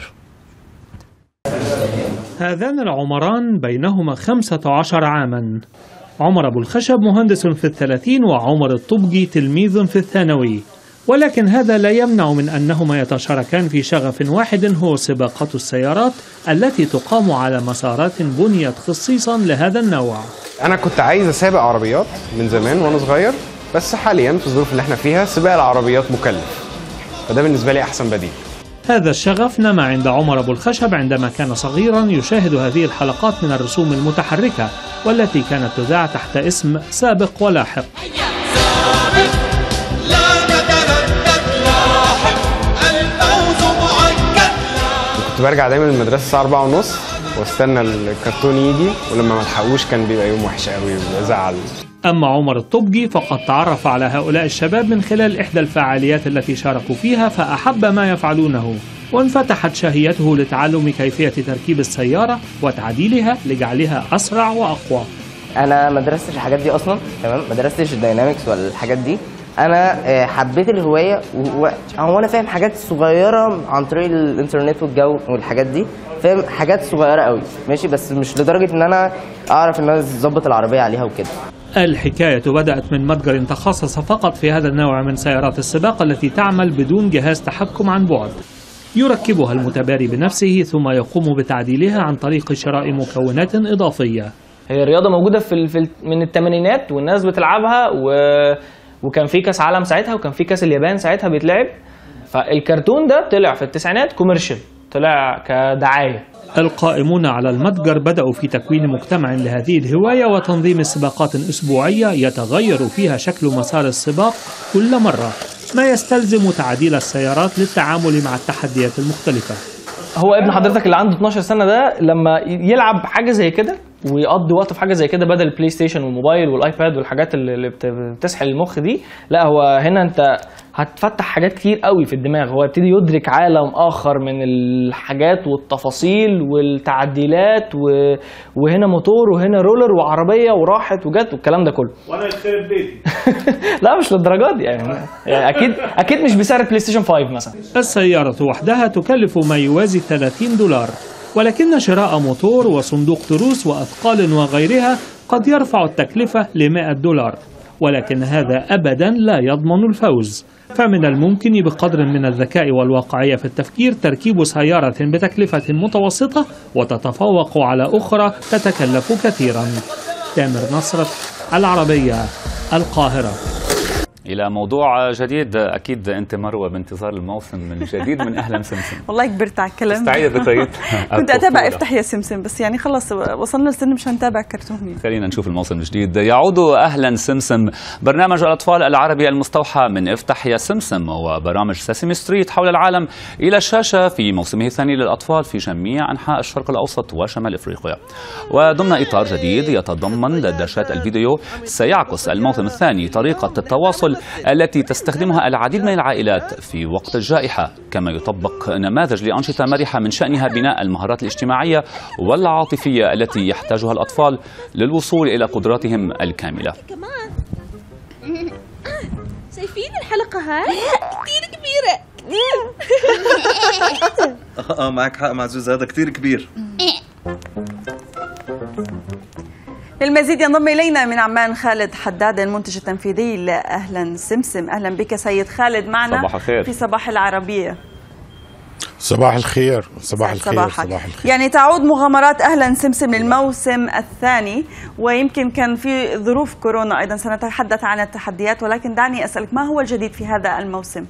هذان العمران بينهما خمسة عشر عاما. عمر أبو الخشب مهندس في الثلاثين، وعمر الطبجي تلميذ في الثانوي، ولكن هذا لا يمنع من أنهما يتشاركان في شغف واحد هو سباقات السيارات التي تقام على مسارات بنيت خصيصا لهذا النوع. أنا كنت عايز أسابق عربيات من زمان وأنا صغير، بس حاليا في الظروف اللي احنا فيها سباق العربيات مكلف، فده بالنسبة لي أحسن بديل. هذا الشغف نما عند عمر أبو الخشب عندما كان صغيرا يشاهد هذه الحلقات من الرسوم المتحركة والتي كانت تذاع تحت اسم سابق ولاحق. كنت برجع دايما من المدرسة الساعة أربعة ونص واستنى الكرتون يجي، ولما ما لحقوش كان بيبقى يوم وحش قوي وزعل. أما عمر الطبجي فقد تعرف على هؤلاء الشباب من خلال إحدى الفعاليات التي شاركوا فيها، فأحب ما يفعلونه وانفتحت شهيته لتعلم كيفية تركيب السيارة وتعديلها لجعلها أسرع وأقوى. أنا ما درستش الحاجات دي أصلا، تمام، ما درستش الداينامكس ولا الحاجات دي. أنا حبيت الهواية، وهو أنا فاهم حاجات صغيرة عن طريق الإنترنت والجو والحاجات دي، فاهم حاجات صغيرة قوي ماشي، بس مش لدرجة إن أنا أعرف إن أنا أظبط العربية عليها وكده. الحكاية بدأت من متجر تخصص فقط في هذا النوع من سيارات السباق التي تعمل بدون جهاز تحكم عن بعد. يركبها المتباري بنفسه ثم يقوم بتعديلها عن طريق شراء مكونات إضافية. هي الرياضة موجودة في من الثمانينات والناس بتلعبها، و... وكان في كاس عالم ساعتها، وكان في كاس اليابان ساعتها بيتلعب. فالكرتون ده طلع في التسعينات كوميرشال، طلع كدعاية. القائمون على المتجر بدأوا في تكوين مجتمع لهذه الهواية وتنظيم سباقات أسبوعية يتغير فيها شكل مسار السباق كل مرة، ما يستلزم تعديل السيارات للتعامل مع التحديات المختلفة. هو ابن حضرتك اللي عنده اتناشر سنة ده لما يلعب حاجة زي كده ويقضي وقت في حاجة زي كده بدل البلاي ستيشن والموبايل والايباد والحاجات اللي بتسحل المخ دي، لا هو هنا انت هتفتح حاجات كتير قوي في الدماغ. هو يبتدي يدرك عالم آخر من الحاجات والتفاصيل والتعديلات، و... وهنا موتور وهنا رولر وعربية وراحت وجت والكلام ده كله. وانا يخرب بيتي. لا مش للدرجات دي يعني. يعني اكيد اكيد مش بسعر بلاي ستيشن خمسة مثلا. السيارة وحدها تكلف ما يوازي ثلاثين دولار، ولكن شراء موتور وصندوق تروس وأثقال وغيرها قد يرفع التكلفة لمائة دولار، ولكن هذا أبدا لا يضمن الفوز. فمن الممكن بقدر من الذكاء والواقعية في التفكير تركيب سيارة بتكلفة متوسطة وتتفوق على أخرى تتكلف كثيرا. تامر نصرت، العربية، القاهرة. إلى موضوع جديد. أكيد أنت مروة بانتظار الموسم من جديد من أهلا سمسم. والله كبرت على الكلام. استعيد ذكريات. كنت أتابع افتح يا سمسم، بس يعني خلص وصلنا لسن مش هنتابع كرتون. خلينا نشوف الموسم الجديد. يعود أهلا سمسم، برنامج الأطفال العربي المستوحى من افتح يا سمسم وبرامج ساسيمي ستريت حول العالم إلى الشاشة في موسمه الثاني للأطفال في جميع أنحاء الشرق الأوسط وشمال إفريقيا. وضمن إطار جديد يتضمن دشات الفيديو سيعكس الموسم الثاني طريقة التواصل التي تستخدمها العديد من العائلات في وقت الجائحة، كما يطبق نماذج لأنشطة مرحة من شأنها بناء المهارات الاجتماعية والعاطفية التي يحتاجها الأطفال للوصول إلى قدراتهم الكاملة. شايفين الحلقة هاي؟ كتير كبيرة كتير. اه معك حق معزوز، هذا كتير كبير. للمزيد ينضم إلينا من عمان خالد حداد المنتج التنفيذي لأهلا سمسم. أهلا بك سيد خالد معنا. صباح الخير. في صباح العربية. صباح الخير. صباح الخير. صباحك. صباح الخير. يعني تعود مغامرات أهلا سمسم للموسم الثاني، ويمكن كان في ظروف كورونا أيضا، سنتحدث عن التحديات، ولكن دعني أسألك ما هو الجديد في هذا الموسم؟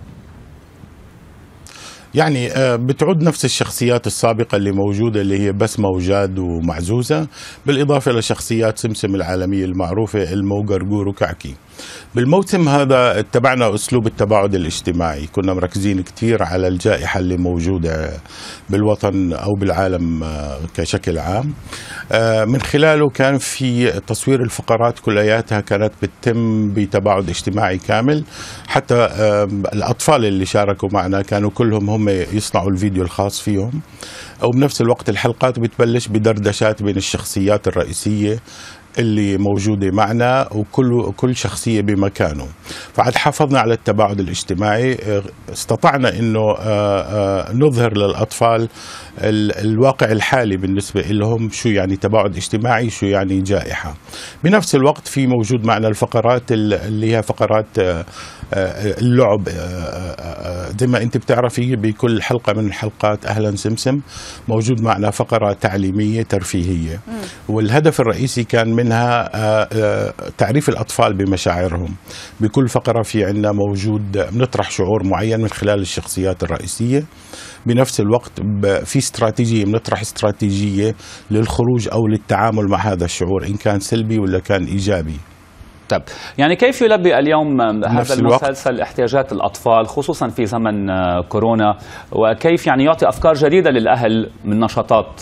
يعني بتعود نفس الشخصيات السابقة اللي موجودة اللي هي بسمة وجاد ومعزوزة، بالإضافة إلى شخصيات سمسم العالمية المعروفة المو، قرقور وكعكي. بالموسم هذا اتبعنا أسلوب التباعد الاجتماعي، كنا مركزين كتير على الجائحة اللي موجودة بالوطن أو بالعالم كشكل عام. من خلاله كان في تصوير الفقرات كلياتها كانت بتتم بتباعد اجتماعي كامل، حتى الأطفال اللي شاركوا معنا كانوا كلهم هم يصنعوا الفيديو الخاص فيهم. وبنفس الوقت الحلقات بتبلش بدردشات بين الشخصيات الرئيسية اللي موجودة معنا، وكل كل شخصية بمكانه. فعد حافظنا على التباعد الاجتماعي، استطعنا انه نظهر للأطفال الواقع الحالي بالنسبة لهم، شو يعني تباعد اجتماعي، شو يعني جائحة. بنفس الوقت في موجود معنا الفقرات اللي هي فقرات اللعب، زي ما انت بتعرفي بكل حلقة من حلقات أهلا سمسم موجود معنا فقرة تعليمية ترفيهية، والهدف الرئيسي كان منها تعريف الأطفال بمشاعرهم. بكل فقرة في عنا موجود بنطرح شعور معين من خلال الشخصيات الرئيسية، بنفس الوقت في استراتيجية بنطرح استراتيجية للخروج أو للتعامل مع هذا الشعور، إن كان سلبي ولا كان إيجابي. طيب يعني كيف يلبي اليوم هذا المسلسل احتياجات الأطفال خصوصا في زمن كورونا، وكيف يعني يعطي أفكار جديدة للأهل من نشاطات؟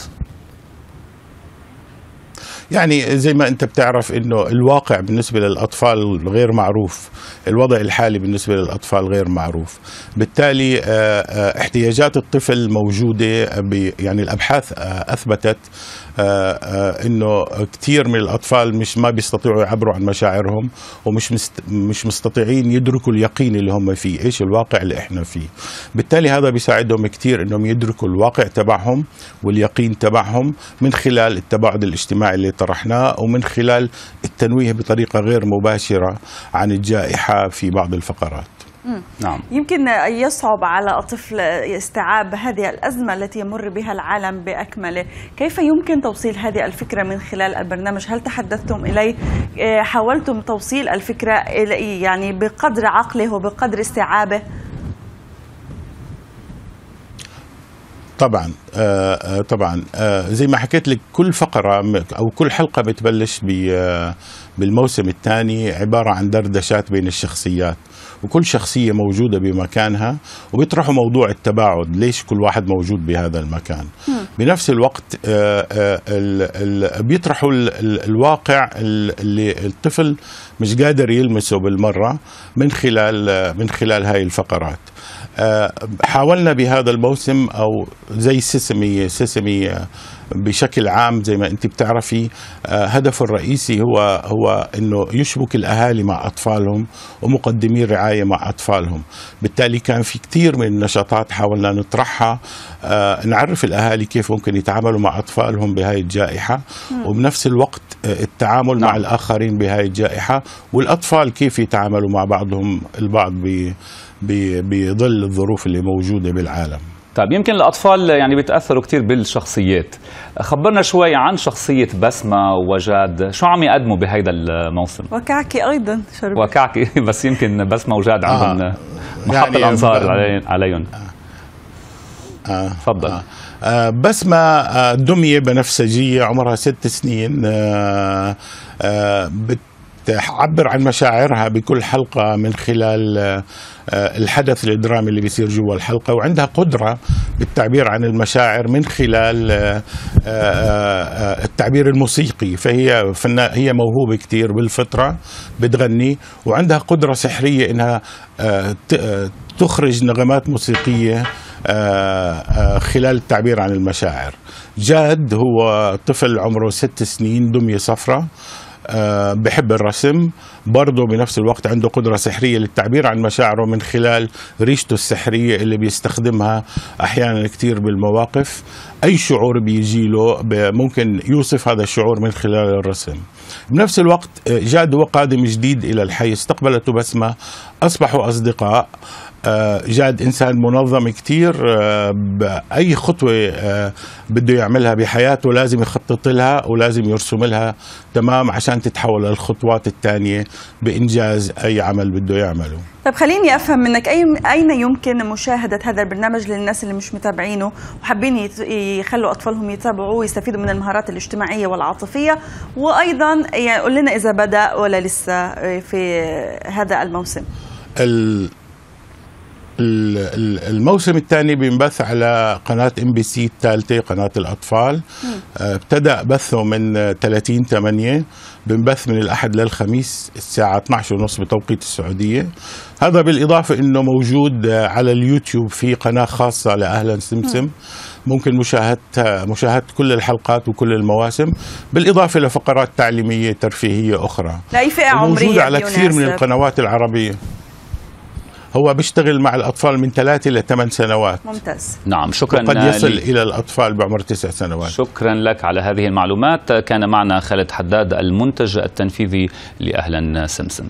يعني زي ما أنت بتعرف إنه الواقع بالنسبة للأطفال غير معروف، الوضع الحالي بالنسبة للأطفال غير معروف، بالتالي احتياجات الطفل موجودة. يعني الأبحاث أثبتت إنه كثير من الأطفال مش ما بيستطيعوا يعبروا عن مشاعرهم، ومش مست مش مستطيعين يدركوا اليقين اللي هم فيه، إيش الواقع اللي إحنا فيه. بالتالي هذا بيساعدهم كثير إنهم يدركوا الواقع تبعهم واليقين تبعهم من خلال التباعد الاجتماعي اللي طرحناه، ومن خلال التنويه بطريقة غير مباشرة عن الجائحة في بعض الفقرات. نعم. يمكن يصعب على الطفل استيعاب هذه الأزمة التي يمر بها العالم بأكمله، كيف يمكن توصيل هذه الفكرة من خلال البرنامج؟ هل تحدثتم إليه؟ حاولتم توصيل الفكرة إليه يعني بقدر عقله وبقدر استيعابه؟ طبعا آه طبعا آه زي ما حكيت لك، كل فقرة أو كل حلقة بتبلش بالموسم الثاني عبارة عن دردشات بين الشخصيات، وكل شخصية موجودة بمكانها، وبيطرحوا موضوع التباعد، ليش كل واحد موجود بهذا المكان. م. بنفس الوقت آه آه ال ال بيطرحوا ال الواقع اللي الطفل مش قادر يلمسه بالمرة من خلال من خلال هاي الفقرات. حاولنا بهذا الموسم أو زي سيسمي سيسمي بشكل عام زي ما أنت بتعرفي، هدفه الرئيسي هو هو إنه يشبك الأهالي مع أطفالهم ومقدمي الرعاية مع أطفالهم. بالتالي كان في كثير من النشاطات حاولنا نطرحها، نعرف الأهالي كيف ممكن يتعاملوا مع أطفالهم بهاي الجائحة، وبنفس الوقت التعامل مع الآخرين بهاي الجائحة، والأطفال كيف يتعاملوا مع بعضهم البعض ب بظل الظروف اللي موجودة بالعالم. طيب يمكن الأطفال يعني بيتأثروا كتير بالشخصيات، خبرنا شوي عن شخصية بسمة وجاد، شو عم يقدموا بهيدا الموسم؟ وكعكي أيضا شربت. وكعكي بس يمكن بسمة وجاد عندهم آه. محط يعني الأنظار عليهم. تفضل. آه. آه. بسمة آه دمية بنفسجية عمرها ست سنين، آه آه بت تعبر عن مشاعرها بكل حلقة من خلال الحدث الدرامي اللي بيصير جوا الحلقة، وعندها قدرة بالتعبير عن المشاعر من خلال التعبير الموسيقي. فهي هي موهوبة كتير بالفطرة، بتغني، وعندها قدرة سحرية إنها تخرج نغمات موسيقية خلال التعبير عن المشاعر. جاد هو طفل عمره ست سنين، دمية صفراء، أه بحب الرسم، برضه بنفس الوقت عنده قدرة سحرية للتعبير عن مشاعره من خلال ريشته السحرية اللي بيستخدمها أحيانا كتير بالمواقف. أي شعور بيجي له ممكن يوصف هذا الشعور من خلال الرسم. بنفس الوقت جاد هو قادم جديد إلى الحي، استقبلته بسمة، أصبحوا أصدقاء. جاد إنسان منظم كتير، بأي خطوة بده يعملها بحياته لازم يخطط لها ولازم يرسم لها تمام عشان تتحول للخطوات الثانية بإنجاز أي عمل بده يعمله. طيب خليني أفهم منك، أي أين يمكن مشاهدة هذا البرنامج للناس اللي مش متابعينه وحابين يخلوا أطفالهم يتابعوه ويستفيدوا من المهارات الاجتماعية والعاطفية، وأيضا يعني قول لنا إذا بدأ ولا لسه في هذا الموسم؟ ال الموسم الثاني بينبث على قناة ام بي سي الثالثة، قناة الأطفال. ابتدأ بثه من ثلاثين ثمانية، بنبث من الأحد للخميس الساعة اثني عشر وثلاثين بتوقيت السعودية. هذا بالإضافة أنه موجود على اليوتيوب في قناة خاصة لأهلا سمسم، ممكن مشاهدة مشاهدة كل الحلقات وكل المواسم، بالإضافة لفقرات تعليمية ترفيهية أخرى. لأي فئة عمرية؟ موجودة على كثير من القنوات العربية. هو بيشتغل مع الأطفال من ثلاثة إلى ثمان سنوات. ممتاز. نعم، شكرا. وقد يصل لي. إلى الأطفال بعمر تسع سنوات. شكرا لك على هذه المعلومات. كان معنا خالد حداد المنتج التنفيذي لأهلا سمسم.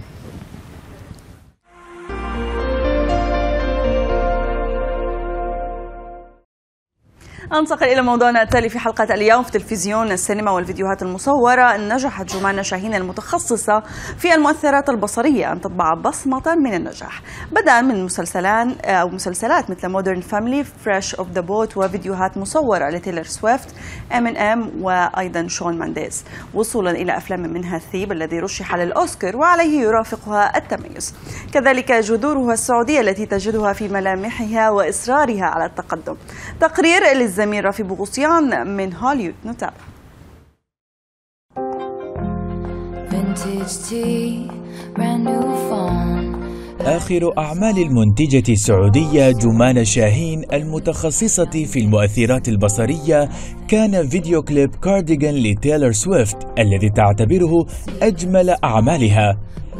انتقل إلى موضوعنا التالي في حلقة اليوم. في تلفزيون السينما والفيديوهات المصورة نجحت جمانة شاهين المتخصصة في المؤثرات البصرية أن تطبع بصمة من النجاح، بدءا من مسلسلان أو مسلسلات مثل مودرن فاميلي، فريش أوف ذا بوت، وفيديوهات مصورة لتيلر سويفت، ام ان ام، وأيضا شون مانديز، وصولا إلى أفلام منها ثيب الذي رشح للأوسكار وعليه يرافقها التميز، كذلك جذورها السعودية التي تجدها في ملامحها وإصرارها على التقدم. تقرير للزميل رفي بوغوصيان من هوليوود، نتابع. آخر أعمال المنتجة السعودية جمانة شاهين المتخصصة في المؤثرات البصرية كان فيديو كليب كارديغان لتايلور سويفت الذي تعتبره أجمل أعمالها،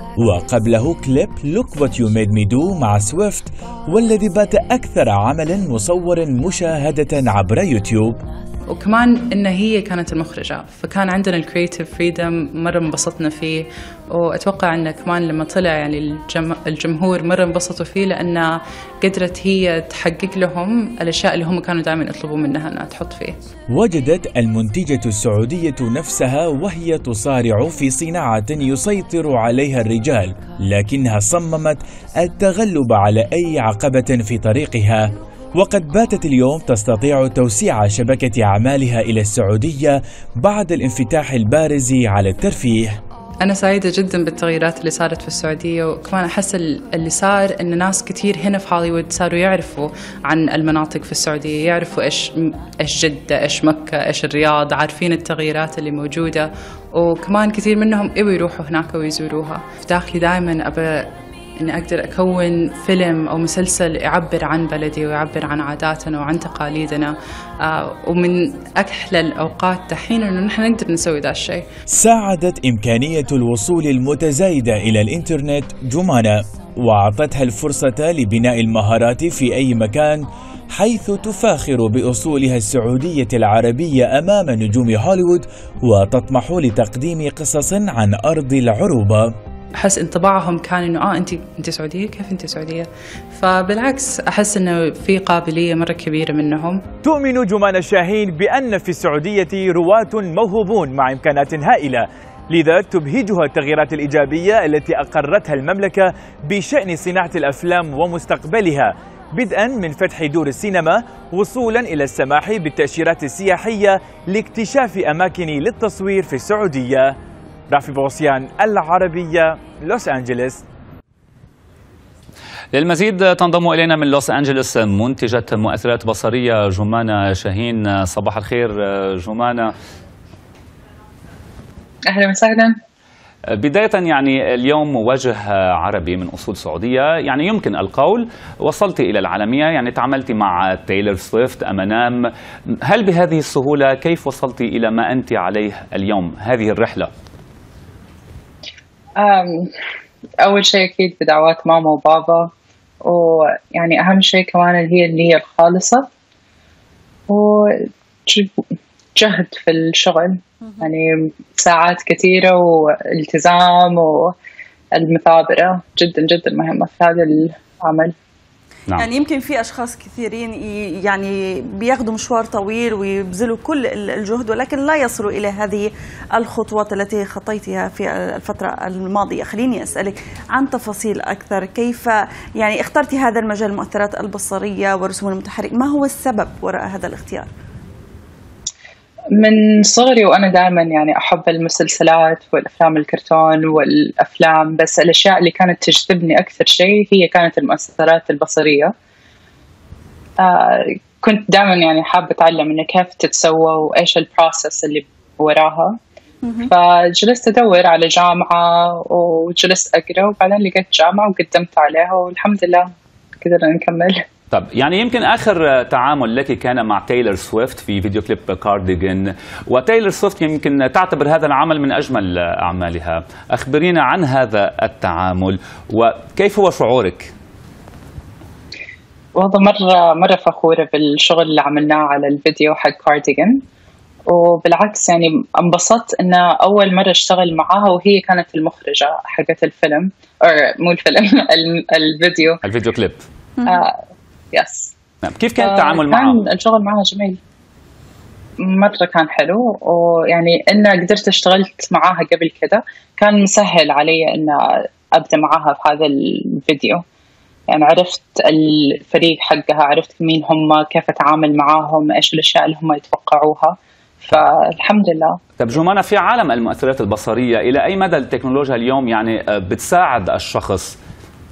وقبله كليب لوك وات يو ميد مي دو مع سويفت، والذي بات أكثر عمل مصور مشاهدة عبر يوتيوب. وكمان إن هي كانت المخرجة، فكان عندنا الكرياتيف فريدم مرة انبسطنا فيه، وأتوقع إن كمان لما طلع يعني الجم... الجمهور مرة انبسطوا فيه لأن قدرت هي تحقق لهم الأشياء اللي هم كانوا دائما يطلبوا منها أنها تحط فيه. وجدت المنتجة السعودية نفسها وهي تصارع في صناعة يسيطر عليها الرجال، لكنها صممت التغلب على أي عقبة في طريقها، وقد باتت اليوم تستطيع توسيع شبكة أعمالها إلى السعودية بعد الانفتاح البارز على الترفيه. أنا سعيدة جدا بالتغييرات اللي صارت في السعودية، وكمان أحس اللي صار إن ناس كتير هنا في هوليوود صاروا يعرفوا عن المناطق في السعودية، يعرفوا إيش إيش جدة، إيش مكة، إيش الرياض، عارفين التغييرات اللي موجودة، وكمان كثير منهم يبوا يروحوا هناك ويزوروها. في داخلي دائما أبى إني أقدر أكون فيلم أو مسلسل يعبر عن بلدي ويعبر عن عاداتنا وعن تقاليدنا، آه ومن أحلى الأوقات دحين إنه نحن نقدر نسوي ذا الشيء. ساعدت إمكانية الوصول المتزايدة إلى الإنترنت جمانة، وأعطتها الفرصة لبناء المهارات في أي مكان، حيث تفاخر بأصولها السعودية العربية أمام نجوم هوليوود، وتطمح لتقديم قصص عن أرض العروبة. أحس انطباعهم كان إنه آه أنت أنت سعودية، كيف أنت سعودية؟ فبالعكس أحس إنه في قابلية مرة كبيرة منهم. تؤمن جمانة شاهين بأن في السعودية رواة موهوبون مع إمكانات هائلة، لذا تبهجها التغييرات الإيجابية التي أقرتها المملكة بشأن صناعة الأفلام ومستقبلها، بدءا من فتح دور السينما وصولا إلى السماح بالتأشيرات السياحية لاكتشاف أماكن للتصوير في السعودية. رافي بوغوصيان، العربية، لوس أنجلوس. للمزيد تنضم إلينا من لوس أنجلوس منتجة مؤثرات بصرية جمانة شاهين. صباح الخير جمانة. أهلا وسهلا. بداية يعني اليوم وجه عربي من أصول سعودية، يعني يمكن القول وصلت إلى العالمية، يعني تعاملت مع تايلور سويفت، أمانام، هل بهذه السهولة كيف وصلت إلى ما أنت عليه اليوم هذه الرحلة؟ أول شيء أكيد بدعوات ماما وبابا، ويعني أهم شيء كمان هي النية الخالصة وجهد في الشغل، يعني ساعات كثيرة والالتزام والمثابرة جدا جدا مهمة في هذا العمل. نعم. يعني يمكن في أشخاص كثيرين يعني بياخذوا مشوار طويل ويبذلوا كل الجهد ولكن لا يصلوا إلى هذه الخطوات التي خطيتها في الفترة الماضية. خليني أسألك عن تفاصيل أكثر، كيف يعني اخترتي هذا المجال، المؤثرات البصرية والرسوم المتحركة، ما هو السبب وراء هذا الاختيار؟ من صغري وأنا دائما يعني أحب المسلسلات والأفلام الكرتون والأفلام، بس الأشياء اللي كانت تجذبني أكثر شيء هي كانت المؤثرات البصرية. آه كنت دائما يعني حابة أتعلم إنه كيف تتسوى وإيش البروسس اللي وراها. فجلست أدور على جامعة وجلست أقرأ وبعدين لقيت جامعة وقدمت عليها والحمد لله قدرنا نكمل. طب يعني يمكن آخر تعامل لك كان مع تايلور سويفت في فيديو كليب كارديغان، وتايلور سويفت يمكن تعتبر هذا العمل من أجمل أعمالها. أخبرينا عن هذا التعامل وكيف هو شعورك؟ والله مرة مرة فخورة بالشغل اللي عملناه على الفيديو حق كارديغان، وبالعكس يعني انبسطت إن أول مرة اشتغل معاها وهي كانت المخرجة حقت الفيلم، أو مو الفيلم الفيديو الفيديو كليب. آه يس. نعم. كيف كان التعامل معها؟ كان الشغل معها جميل مرة، كان حلو، ويعني إن قدرت اشتغلت معاها قبل كده كان مسهل علي إن أبدأ معاها في هذا الفيديو. يعني عرفت الفريق حقها، عرفت مين هم، كيف أتعامل معاهم، إيش الأشياء اللي هم يتوقعوها، فالحمد لله. طب جمانة، في عالم المؤثرات البصرية إلى أي مدى التكنولوجيا اليوم يعني بتساعد الشخص؟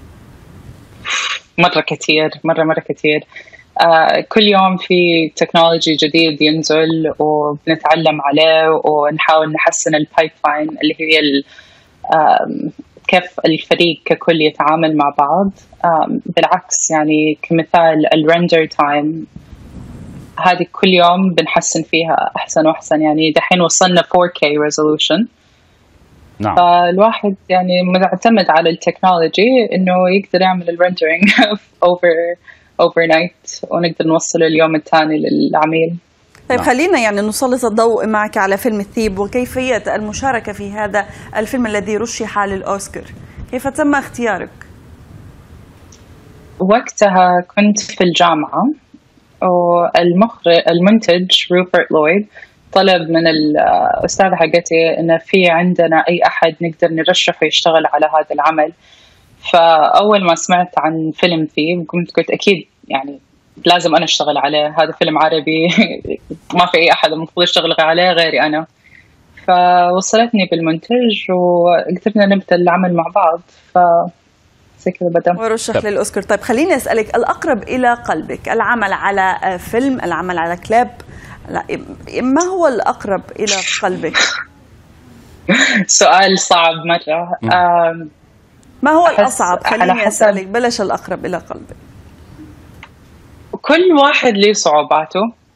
مرة كثير مرة مرة كثير. آه كل يوم في تكنولوجي جديد ينزل وبنتعلم عليه ونحاول نحسن البايب لاين اللي هي آه كيف الفريق ككل يتعامل مع بعض. آه بالعكس يعني كمثال الرندر تايم هذه كل يوم بنحسن فيها أحسن وأحسن. يعني دحين وصلنا فور كي resolution. نعم. فالواحد يعني معتمد على التكنولوجي انه يقدر يعمل الرندرينج اوفر اوفر نايت ونقدر نوصله اليوم الثاني للعميل. طيب خلينا يعني نسلط الضوء معك على فيلم الثيب وكيفية المشاركة في هذا الفيلم الذي رشح للأوسكار، كيف تم اختيارك؟ وقتها كنت في الجامعة والمخرج المنتج روبرت لويد طلب من الأستاذة حقتي إن في عندنا أي أحد نقدر نرشحه يشتغل على هذا العمل. فأول ما سمعت عن فيلم ثيب قمت قلت أكيد يعني لازم أنا أشتغل عليه، هذا فيلم عربي ما في أي أحد المفروض يشتغل عليه غيري أنا. فوصلتني بالمنتج وقدرنا نبدأ العمل مع بعض، ف زي كذا بدأ ورشح للأوسكار. طيب خليني أسألك، الأقرب إلى قلبك العمل على فيلم، العمل على كليب، لا ما هو الأقرب إلى قلبك؟ سؤال صعب مرة. ما هو الأصعب؟ خليني أسألك بلاش الأقرب إلى قلبك. كل واحد له صعوباته.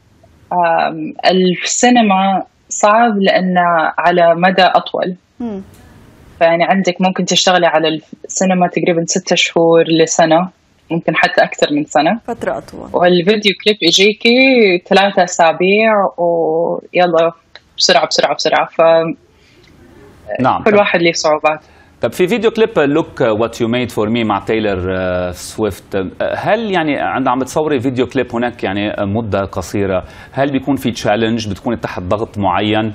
السينما صعب لأنه على مدى أطول. م. فيعني عندك ممكن تشتغلي على السينما تقريبا ستة شهور لسنة، ممكن حتى أكثر من سنة، فترة أطول. والفيديو كليب يجيكي ثلاثة أسابيع ويلا بسرعة بسرعة بسرعة. ف نعم. كل واحد له صعوبات. طب في فيديو كليب Look What You Made For Me مع تايلور سويفت، هل يعني عند عم بتصوري فيديو كليب هناك يعني مدة قصيرة، هل بيكون في تشالنج، بتكوني تحت ضغط معين؟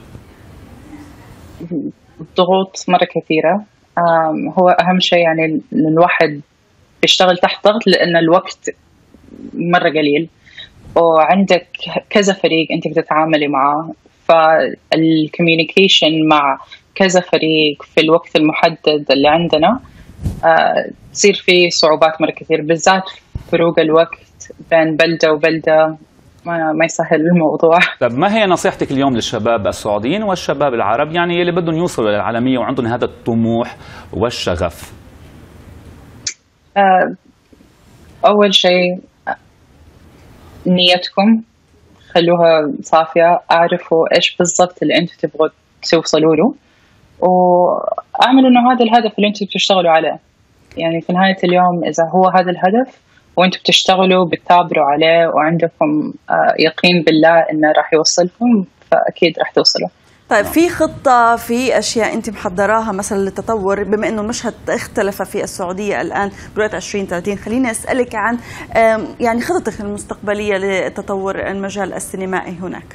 ضغوط مرة كثيرة. هو أهم شيء يعني الواحد بيشتغل تحت ضغط لأن الوقت مرة قليل وعندك كذا فريق أنت بتتعاملي معه، فالكوميونيكيشن مع كذا فريق في الوقت المحدد اللي عندنا تصير فيه صعوبات مرة كثير، بالذات فروق الوقت بين بلدة وبلدة ما ما يسهل الموضوع. طب ما هي نصيحتك اليوم للشباب السعوديين والشباب العرب يعني اللي بدهم يوصلوا للعالمية وعندهم هذا الطموح والشغف؟ أول شيء نيتكم خلوها صافية، أعرفوا إيش بالضبط اللي أنتوا تبغوا توصلوا له وأعملوا إنه هذا الهدف اللي أنتوا بتشتغلوا عليه. يعني في نهاية اليوم إذا هو هذا الهدف وأنتوا بتشتغلوا بتتابعوا عليه وعندكم يقين بالله إنه راح يوصلكم، فأكيد راح توصلوا. طيب في خطة، في أشياء أنت محضراها مثلا للتطور، بما أنه المشهد اختلف في السعودية الآن برؤية عشرين ثلاثين، خليني أسألك عن يعني خطتك المستقبلية لتطور المجال السينمائي هناك.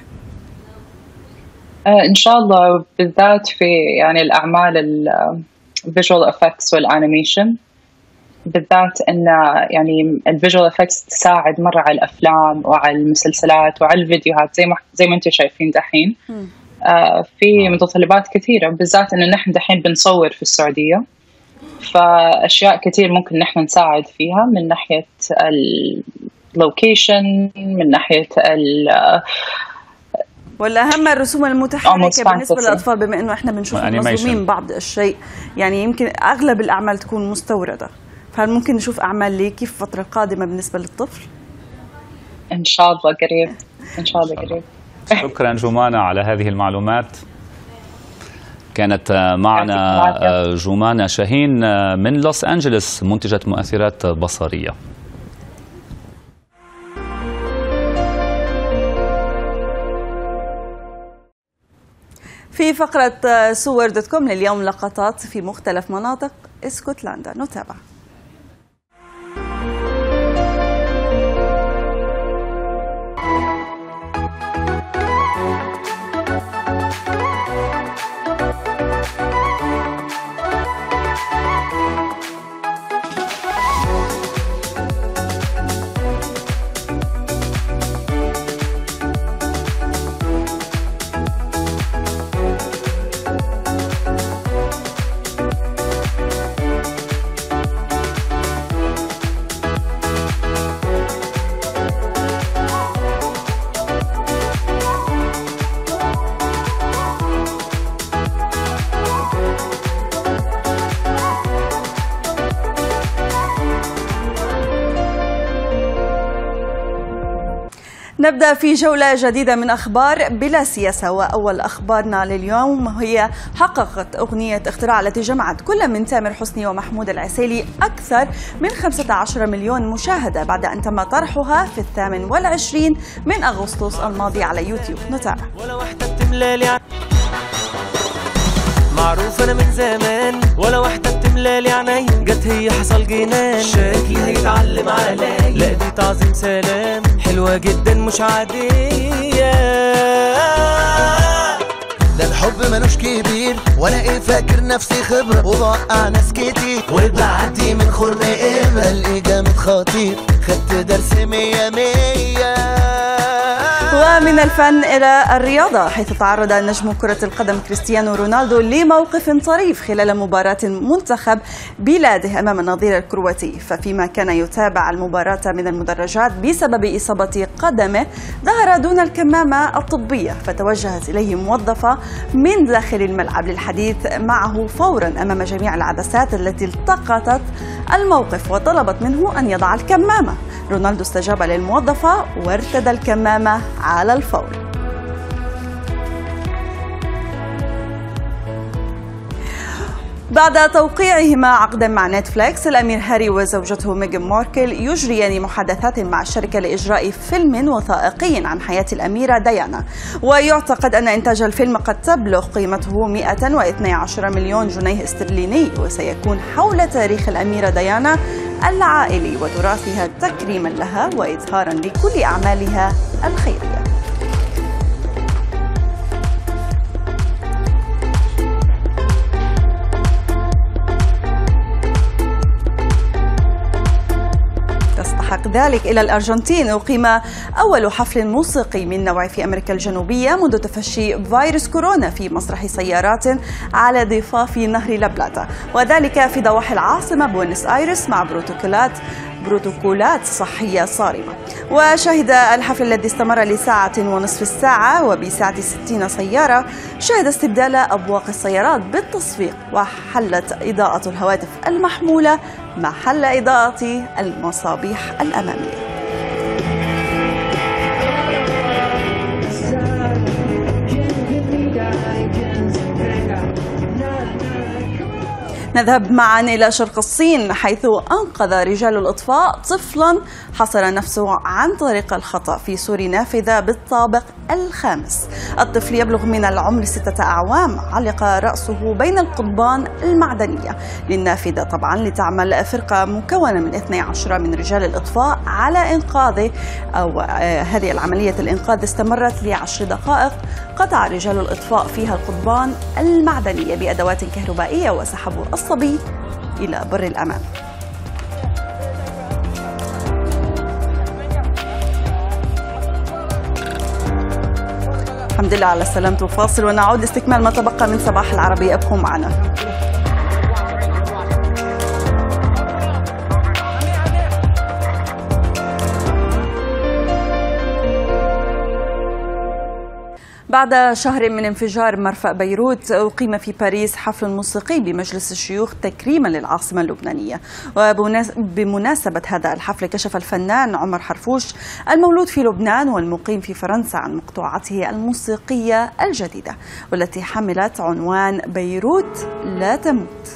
إن شاء الله بالذات في يعني الأعمال الفيجوال افكتس والانيميشن بالذات، ان يعني الفيجوال افكتس تساعد مره على الافلام وعلى المسلسلات وعلى الفيديوهات زي ما زي ما انتم شايفين دحين. آه في متطلبات كثيره، بالذات ان نحن دحين بنصور في السعوديه، فاشياء كثير ممكن نحن نساعد فيها من ناحيه اللوكيشن، من ناحيه ال ولا أهم الرسوم المتحركة بالنسبة للأطفال، بما إنه إحنا بنشوف مظلومين بعض الشيء، يعني يمكن أغلب الأعمال تكون مستوردة، فهل ممكن نشوف أعمال ليكي في الفترة القادمة بالنسبة للطفل؟ إن شاء الله قريب، إن شاء الله قريب. شكرا جمانة على هذه المعلومات. كانت معنا جمانة شاهين من لوس أنجلوس، منتجة مؤثرات بصرية. في فقرة صور دوت كوم لليوم لقطات في مختلف مناطق اسكتلندا، نتابع. نبدأ في جولة جديدة من أخبار بلا سياسة، وأول أخبارنا لليوم هي حققت أغنية اختراع التي جمعت كل من تامر حسني ومحمود العسيلي أكثر من خمسة عشر مليون مشاهدة بعد أن تم طرحها في الثامن والعشرين من أغسطس الماضي على يوتيوب. نتابع. معروف انا من زمان ولا واحدة بتملالي عيني، جت هي حصل جنان شكلي هيتعلم علي، لا دي تعظيم سلام حلوة جدا مش عادية، ده الحب ملوش كبير وانا ايه فاكر نفسي خبرة، وبوقع ناس كتير وبعدي من خرم ابرة، الاقي جامد خطير خدت درس مية مية. ومن الفن إلى الرياضة، حيث تعرض نجم كرة القدم كريستيانو رونالدو لموقف طريف خلال مباراة منتخب بلاده أمام النظير الكرواتي. ففيما كان يتابع المباراة من المدرجات بسبب إصابة قدمه، ظهر دون الكمامة الطبية، فتوجهت إليه موظفة من داخل الملعب للحديث معه فورا أمام جميع العدسات التي التقطت الموقف، وطلبت منه أن يضع الكمامة. رونالدو استجاب للموظفة وارتدى الكمامة على الفور. بعد توقيعهما عقدا مع نتفليكس، الأمير هاري وزوجته ميغان ماركل يجريان محادثات مع الشركة لإجراء فيلم وثائقي عن حياة الأميرة ديانا، ويعتقد أن إنتاج الفيلم قد تبلغ قيمته مئة واثني عشر مليون جنيه استرليني، وسيكون حول تاريخ الأميرة ديانا العائلي وتراثها تكريما لها وإظهارا لكل أعمالها الخيرية. تستحق ذلك إلى الأرجنتين، أقيم أول حفل موسيقي من نوعه في أمريكا الجنوبية منذ تفشي فيروس كورونا في مسرح سيارات على ضفاف نهر لابلاتا، وذلك في ضواحي العاصمة بوينس آيرس مع بروتوكولات بروتوكولات صحية صارمة. وشهد الحفل الذي استمر لساعة ونصف الساعة وبسعة ستين سيارة شهد استبدال أبواق السيارات بالتصفيق، وحلت إضاءة الهواتف المحمولة محل إضاءة المصابيح الأمامية. نذهب معا إلى شرق الصين حيث أنقذ رجال الإطفاء طفلا حصر نفسه عن طريق الخطأ في سور نافذة بالطابق الخامس. الطفل يبلغ من العمر ستة أعوام، علق رأسه بين القضبان المعدنية للنافذة طبعا لتعمل فرقة مكونة من اثني عشر من رجال الإطفاء على إنقاذه. أو آه هذه العملية الإنقاذ استمرت لعشر دقائق، قطع رجال الإطفاء فيها القضبان المعدنية بأدوات كهربائية وسحبوا الصبي إلى بر الأمان. الحمد لله على سلامته. فاصل ونعود لاستكمال ما تبقى من صباح العربية، ابقوا معنا. بعد شهر من انفجار مرفأ بيروت، أقيم في باريس حفل موسيقي بمجلس الشيوخ تكريما للعاصمة اللبنانية. وبمناسبة هذا الحفل كشف الفنان عمر حرفوش المولود في لبنان والمقيم في فرنسا عن مقطوعته الموسيقية الجديدة والتي حملت عنوان بيروت لا تموت.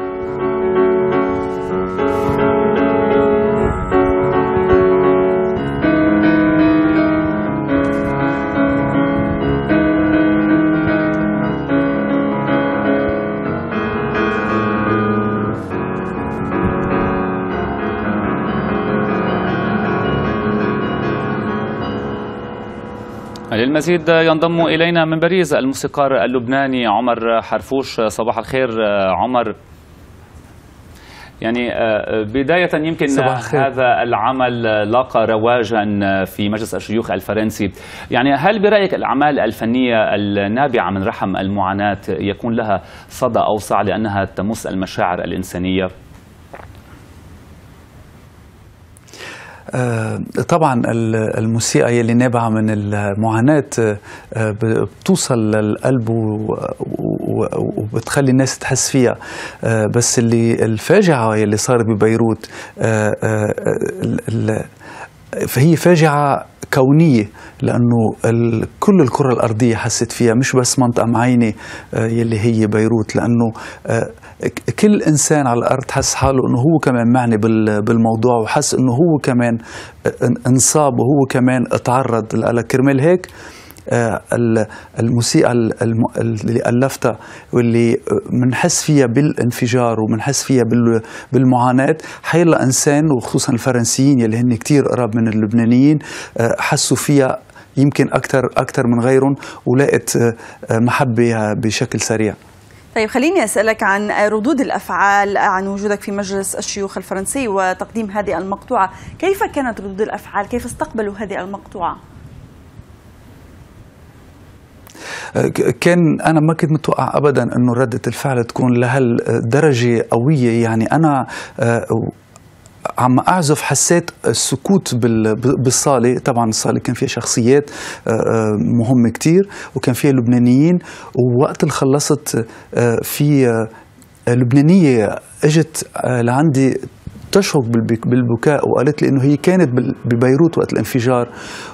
للمزيد ينضم إلينا من باريس الموسيقار اللبناني عمر حرفوش. صباح الخير عمر. يعني بداية يمكن هذا العمل لاقى رواجا في مجلس الشيوخ الفرنسي، يعني هل برأيك الأعمال الفنية النابعة من رحم المعاناة يكون لها صدى أوسع لأنها تمس المشاعر الإنسانية؟ طبعا الموسيقى اللي نابعة من المعاناة بتوصل للقلب وبتخلي الناس تحس فيها، بس اللي الفاجعة اللي صارت ببيروت فهي فاجعة كونية، لأنه كل الكرة الأرضية حست فيها، مش بس منطقة معينة يلي هي بيروت، لأنه كل إنسان على الأرض حس حاله أنه هو كمان معني بالموضوع، وحس أنه هو كمان انصاب وهو كمان اتعرض لها. كرمال هيك الموسيقى اللي ألفتها واللي منحس فيها بالانفجار ومنحس فيها بالمعاناة، حيلا إنسان وخصوصا الفرنسيين يلي هن كتير قرب من اللبنانيين حسوا فيها يمكن أكتر أكتر من غيرهم، ولقت محبة بشكل سريع. طيب خليني أسألك عن ردود الأفعال عن وجودك في مجلس الشيوخ الفرنسي وتقديم هذه المقطوعة. كيف كانت ردود الأفعال؟ كيف استقبلوا هذه المقطوعة؟ كان أنا ما كنت متوقع أبدا أنه ردة الفعل تكون لهالدرجة قوية. يعني أنا عم أعزف حسيت السكوت بالصالة. طبعا الصالة كان فيها شخصيات مهمة كتير وكان فيها لبنانيين، ووقت اللي خلصت في لبنانية اجت لعندي تشعر بالبكاء وقالت لي انه هي كانت ببيروت وقت الانفجار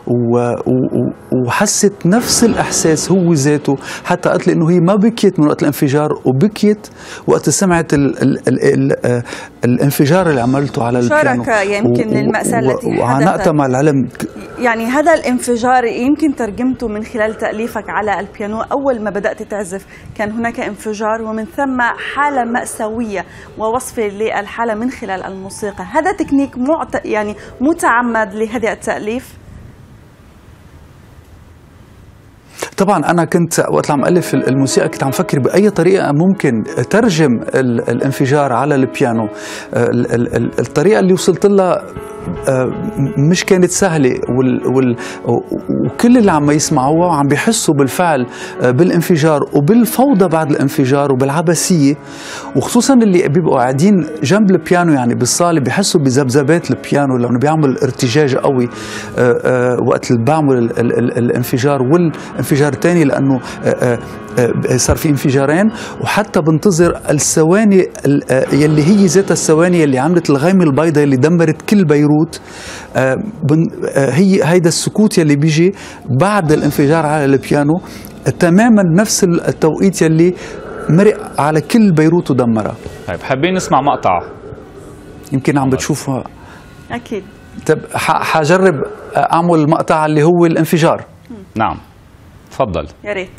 وحست نفس الاحساس هو ذاته، حتى قالت لي انه هي ما بكيت من وقت الانفجار وبكيت وقت سمعت ال ال ال ال الانفجار اللي عملته على البيانو. شارك يمكن المأساة التي وعنقت مع العلم. يعني هذا الانفجار يمكن ترجمته من خلال تأليفك على البيانو. أول ما بدأت تعزف كان هناك انفجار ومن ثم حالة مأساوية ووصفة للحالة من خلال الموسيقى. هذا تكنيك معت... يعني متعمد لهذا التأليف؟ طبعا أنا كنت وقت عم ألف الموسيقى كنت عم فكر بأي طريقة ممكن ترجم الانفجار على البيانو. الطريقة اللي وصلت لها مش كانت سهلة، وال وال وكل اللي عم يسمعوها عم بيحسوا بالفعل بالانفجار وبالفوضى بعد الانفجار وبالعبثية، وخصوصا اللي بيبقوا قاعدين جنب البيانو يعني بالصالة بيحسوا بذبذبات البيانو لأنه بيعمل ارتجاج قوي وقت اللي بعمل الانفجار والانفجار الثاني، لأنه صار في انفجارين. وحتى بنتظر الثواني يلي هي ذات الثواني اللي عملت الغيمة البيضاء اللي دمرت كل بيروت. هي هيدا السكوت يلي بيجي بعد الانفجار على البيانو تماما نفس التوقيت يلي مرق على كل بيروت ودمرها. طيب حابين نسمع مقطع يمكن عم بتشوفها. اكيد. طب حجرب اعمل مقطع اللي هو الانفجار. نعم تفضل. يا ريت.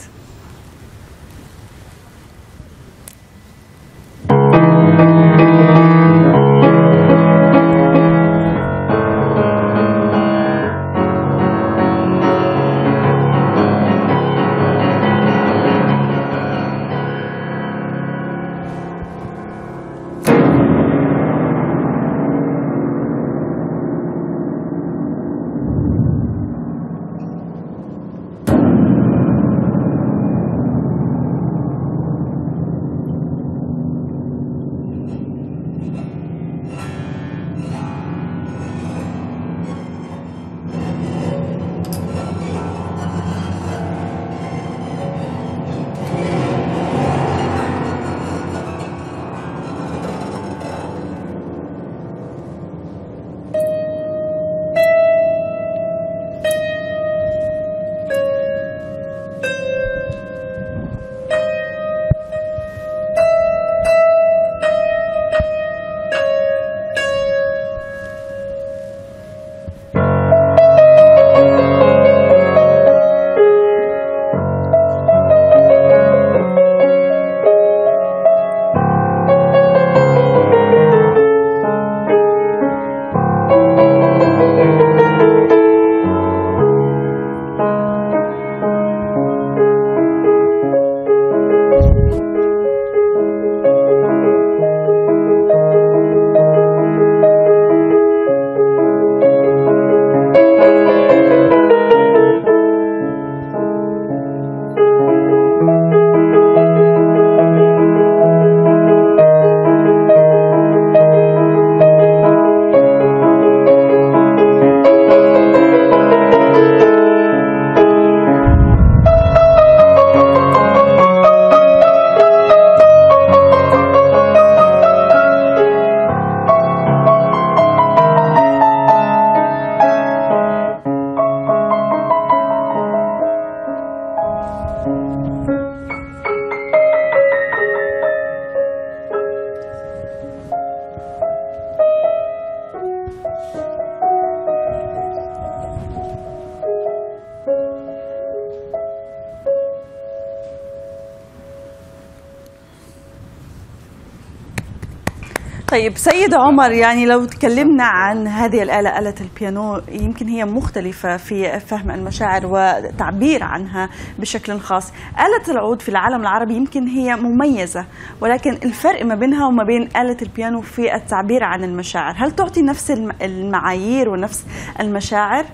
طيب سيد عمر، يعني لو تكلمنا عن هذه الآلة، آلة البيانو، يمكن هي مختلفة في فهم المشاعر وتعبير عنها بشكل خاص. آلة العود في العالم العربي يمكن هي مميزة، ولكن الفرق ما بينها وما بين آلة البيانو في التعبير عن المشاعر، هل تعطي نفس المعايير ونفس المشاعر؟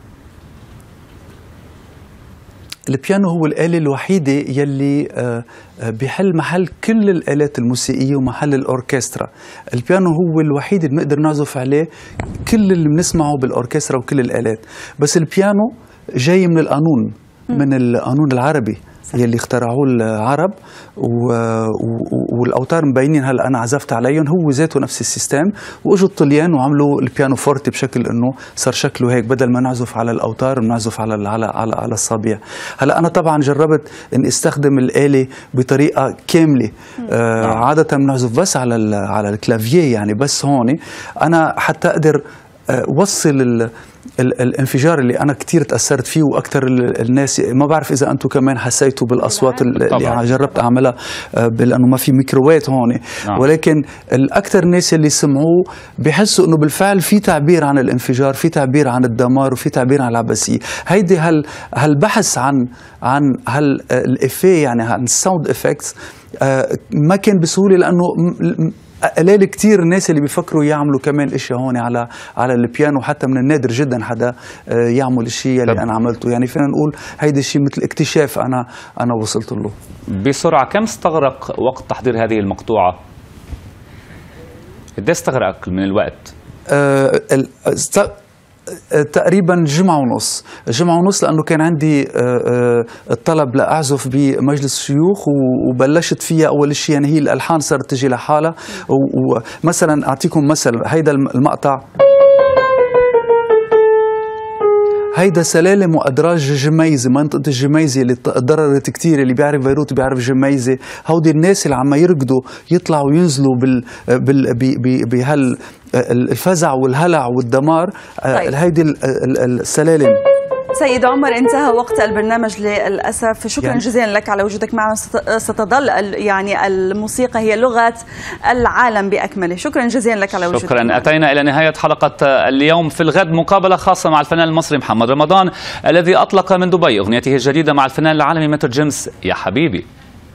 البيانو هو الآلة الوحيدة يلي بيحل محل كل الآلات الموسيقية ومحل الأوركسترا. البيانو هو الوحيد اللي بنقدر نعزف عليه كل اللي بنسمعه بالأوركسترا وكل الآلات، بس البيانو جاي من القانون، من القانون العربي يلي اخترعوه العرب، والاوتار مبينين هلا انا عزفت عليهم، هو ذاته نفس السيستم، واجوا الطليان وعملوا البيانو فورتي بشكل انه صار شكله هيك، بدل ما نعزف على الاوتار بنعزف على على على, على الصابيع. هلا انا طبعا جربت اني استخدم الاله بطريقه كامله، آه عاده بنعزف بس على على الكلافييه، يعني بس هون انا حتى اقدر وصل الانفجار اللي انا كثير تاثرت فيه، واكثر الناس، ما بعرف اذا انتم كمان حسيتوا بالاصوات اللي طبعا جربت اعملها لانه ما في ميكرووات هون، نعم. ولكن الاكثر الناس اللي سمعوه بحسوا انه بالفعل في تعبير عن الانفجار، في تعبير عن الدمار، وفي تعبير عن العبثيه. هيدي هال هالبحث عن عن هالافيه، يعني عن الساوند افكتس، ما كان بسهوله، لانه قليل كتير الناس اللي بيفكروا يعملوا كمان اشياء هون على على البيانو، حتى من النادر جدا حدا يعمل الشيء اللي انا عملته، يعني فينا نقول هيدا الشيء مثل اكتشاف انا انا وصلت له. بسرعه، كم استغرق وقت تحضير هذه المقطوعه؟ قد ايه استغرق من الوقت؟ أه است... تقريبا جمعة ونص، جمعة ونص، لأنه كان عندي الطلب لأعزف بمجلس الشيوخ، وبلشت فيها أول شيء، يعني هي الألحان صارت تجي لحالها. ومثلا أعطيكم مثل، هيدا المقطع هيدا سلالم وأدراج جميزة، منطقة الجميزة اللي تضررت كتير، اللي بيعرف بيروت بيعرف جميزة. هودي الناس اللي عم يركضوا يطلعوا ينزلوا بال بال بهال الفزع والهلع والدمار. طيب. هيدي السلالم. سيد عمر، انتهى وقت البرنامج للأسف. شكرا يعني جزيلا لك على وجودك معنا. ستظل يعني الموسيقى هي لغة العالم بأكمله. شكرا جزيلا لك على وجودك. شكرا معنا. أتينا إلى نهاية حلقة اليوم. في الغد مقابلة خاصة مع الفنان المصري محمد رمضان الذي أطلق من دبي أغنيته الجديدة مع الفنان العالمي متر جيمس يا حبيبي.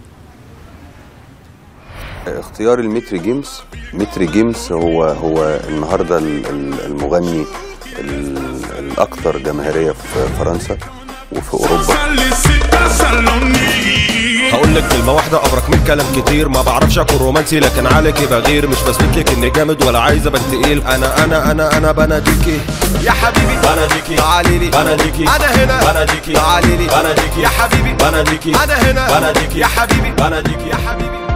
اختيار المتر جيمس، متر جيمس هو هو النهارده المغني الأكثر جماهيرية في فرنسا وفي أوروبا. هقول لك كلمة واحدة أبرك من كلام كتير، ما بعرفش أكون رومانسي لكن عليكي بغير، مش بثبت لك إني جامد ولا عايز أبان تقيل. أنا أنا أنا أنا بناديكي يا حبيبي، بناديكي تعالي لي، بناديكي أنا هنا، بناديكي تعالي لي، بناديكي يا حبيبي، بناديكي أنا هنا، بناديكي يا حبيبي، بناديكي يا حبيبي.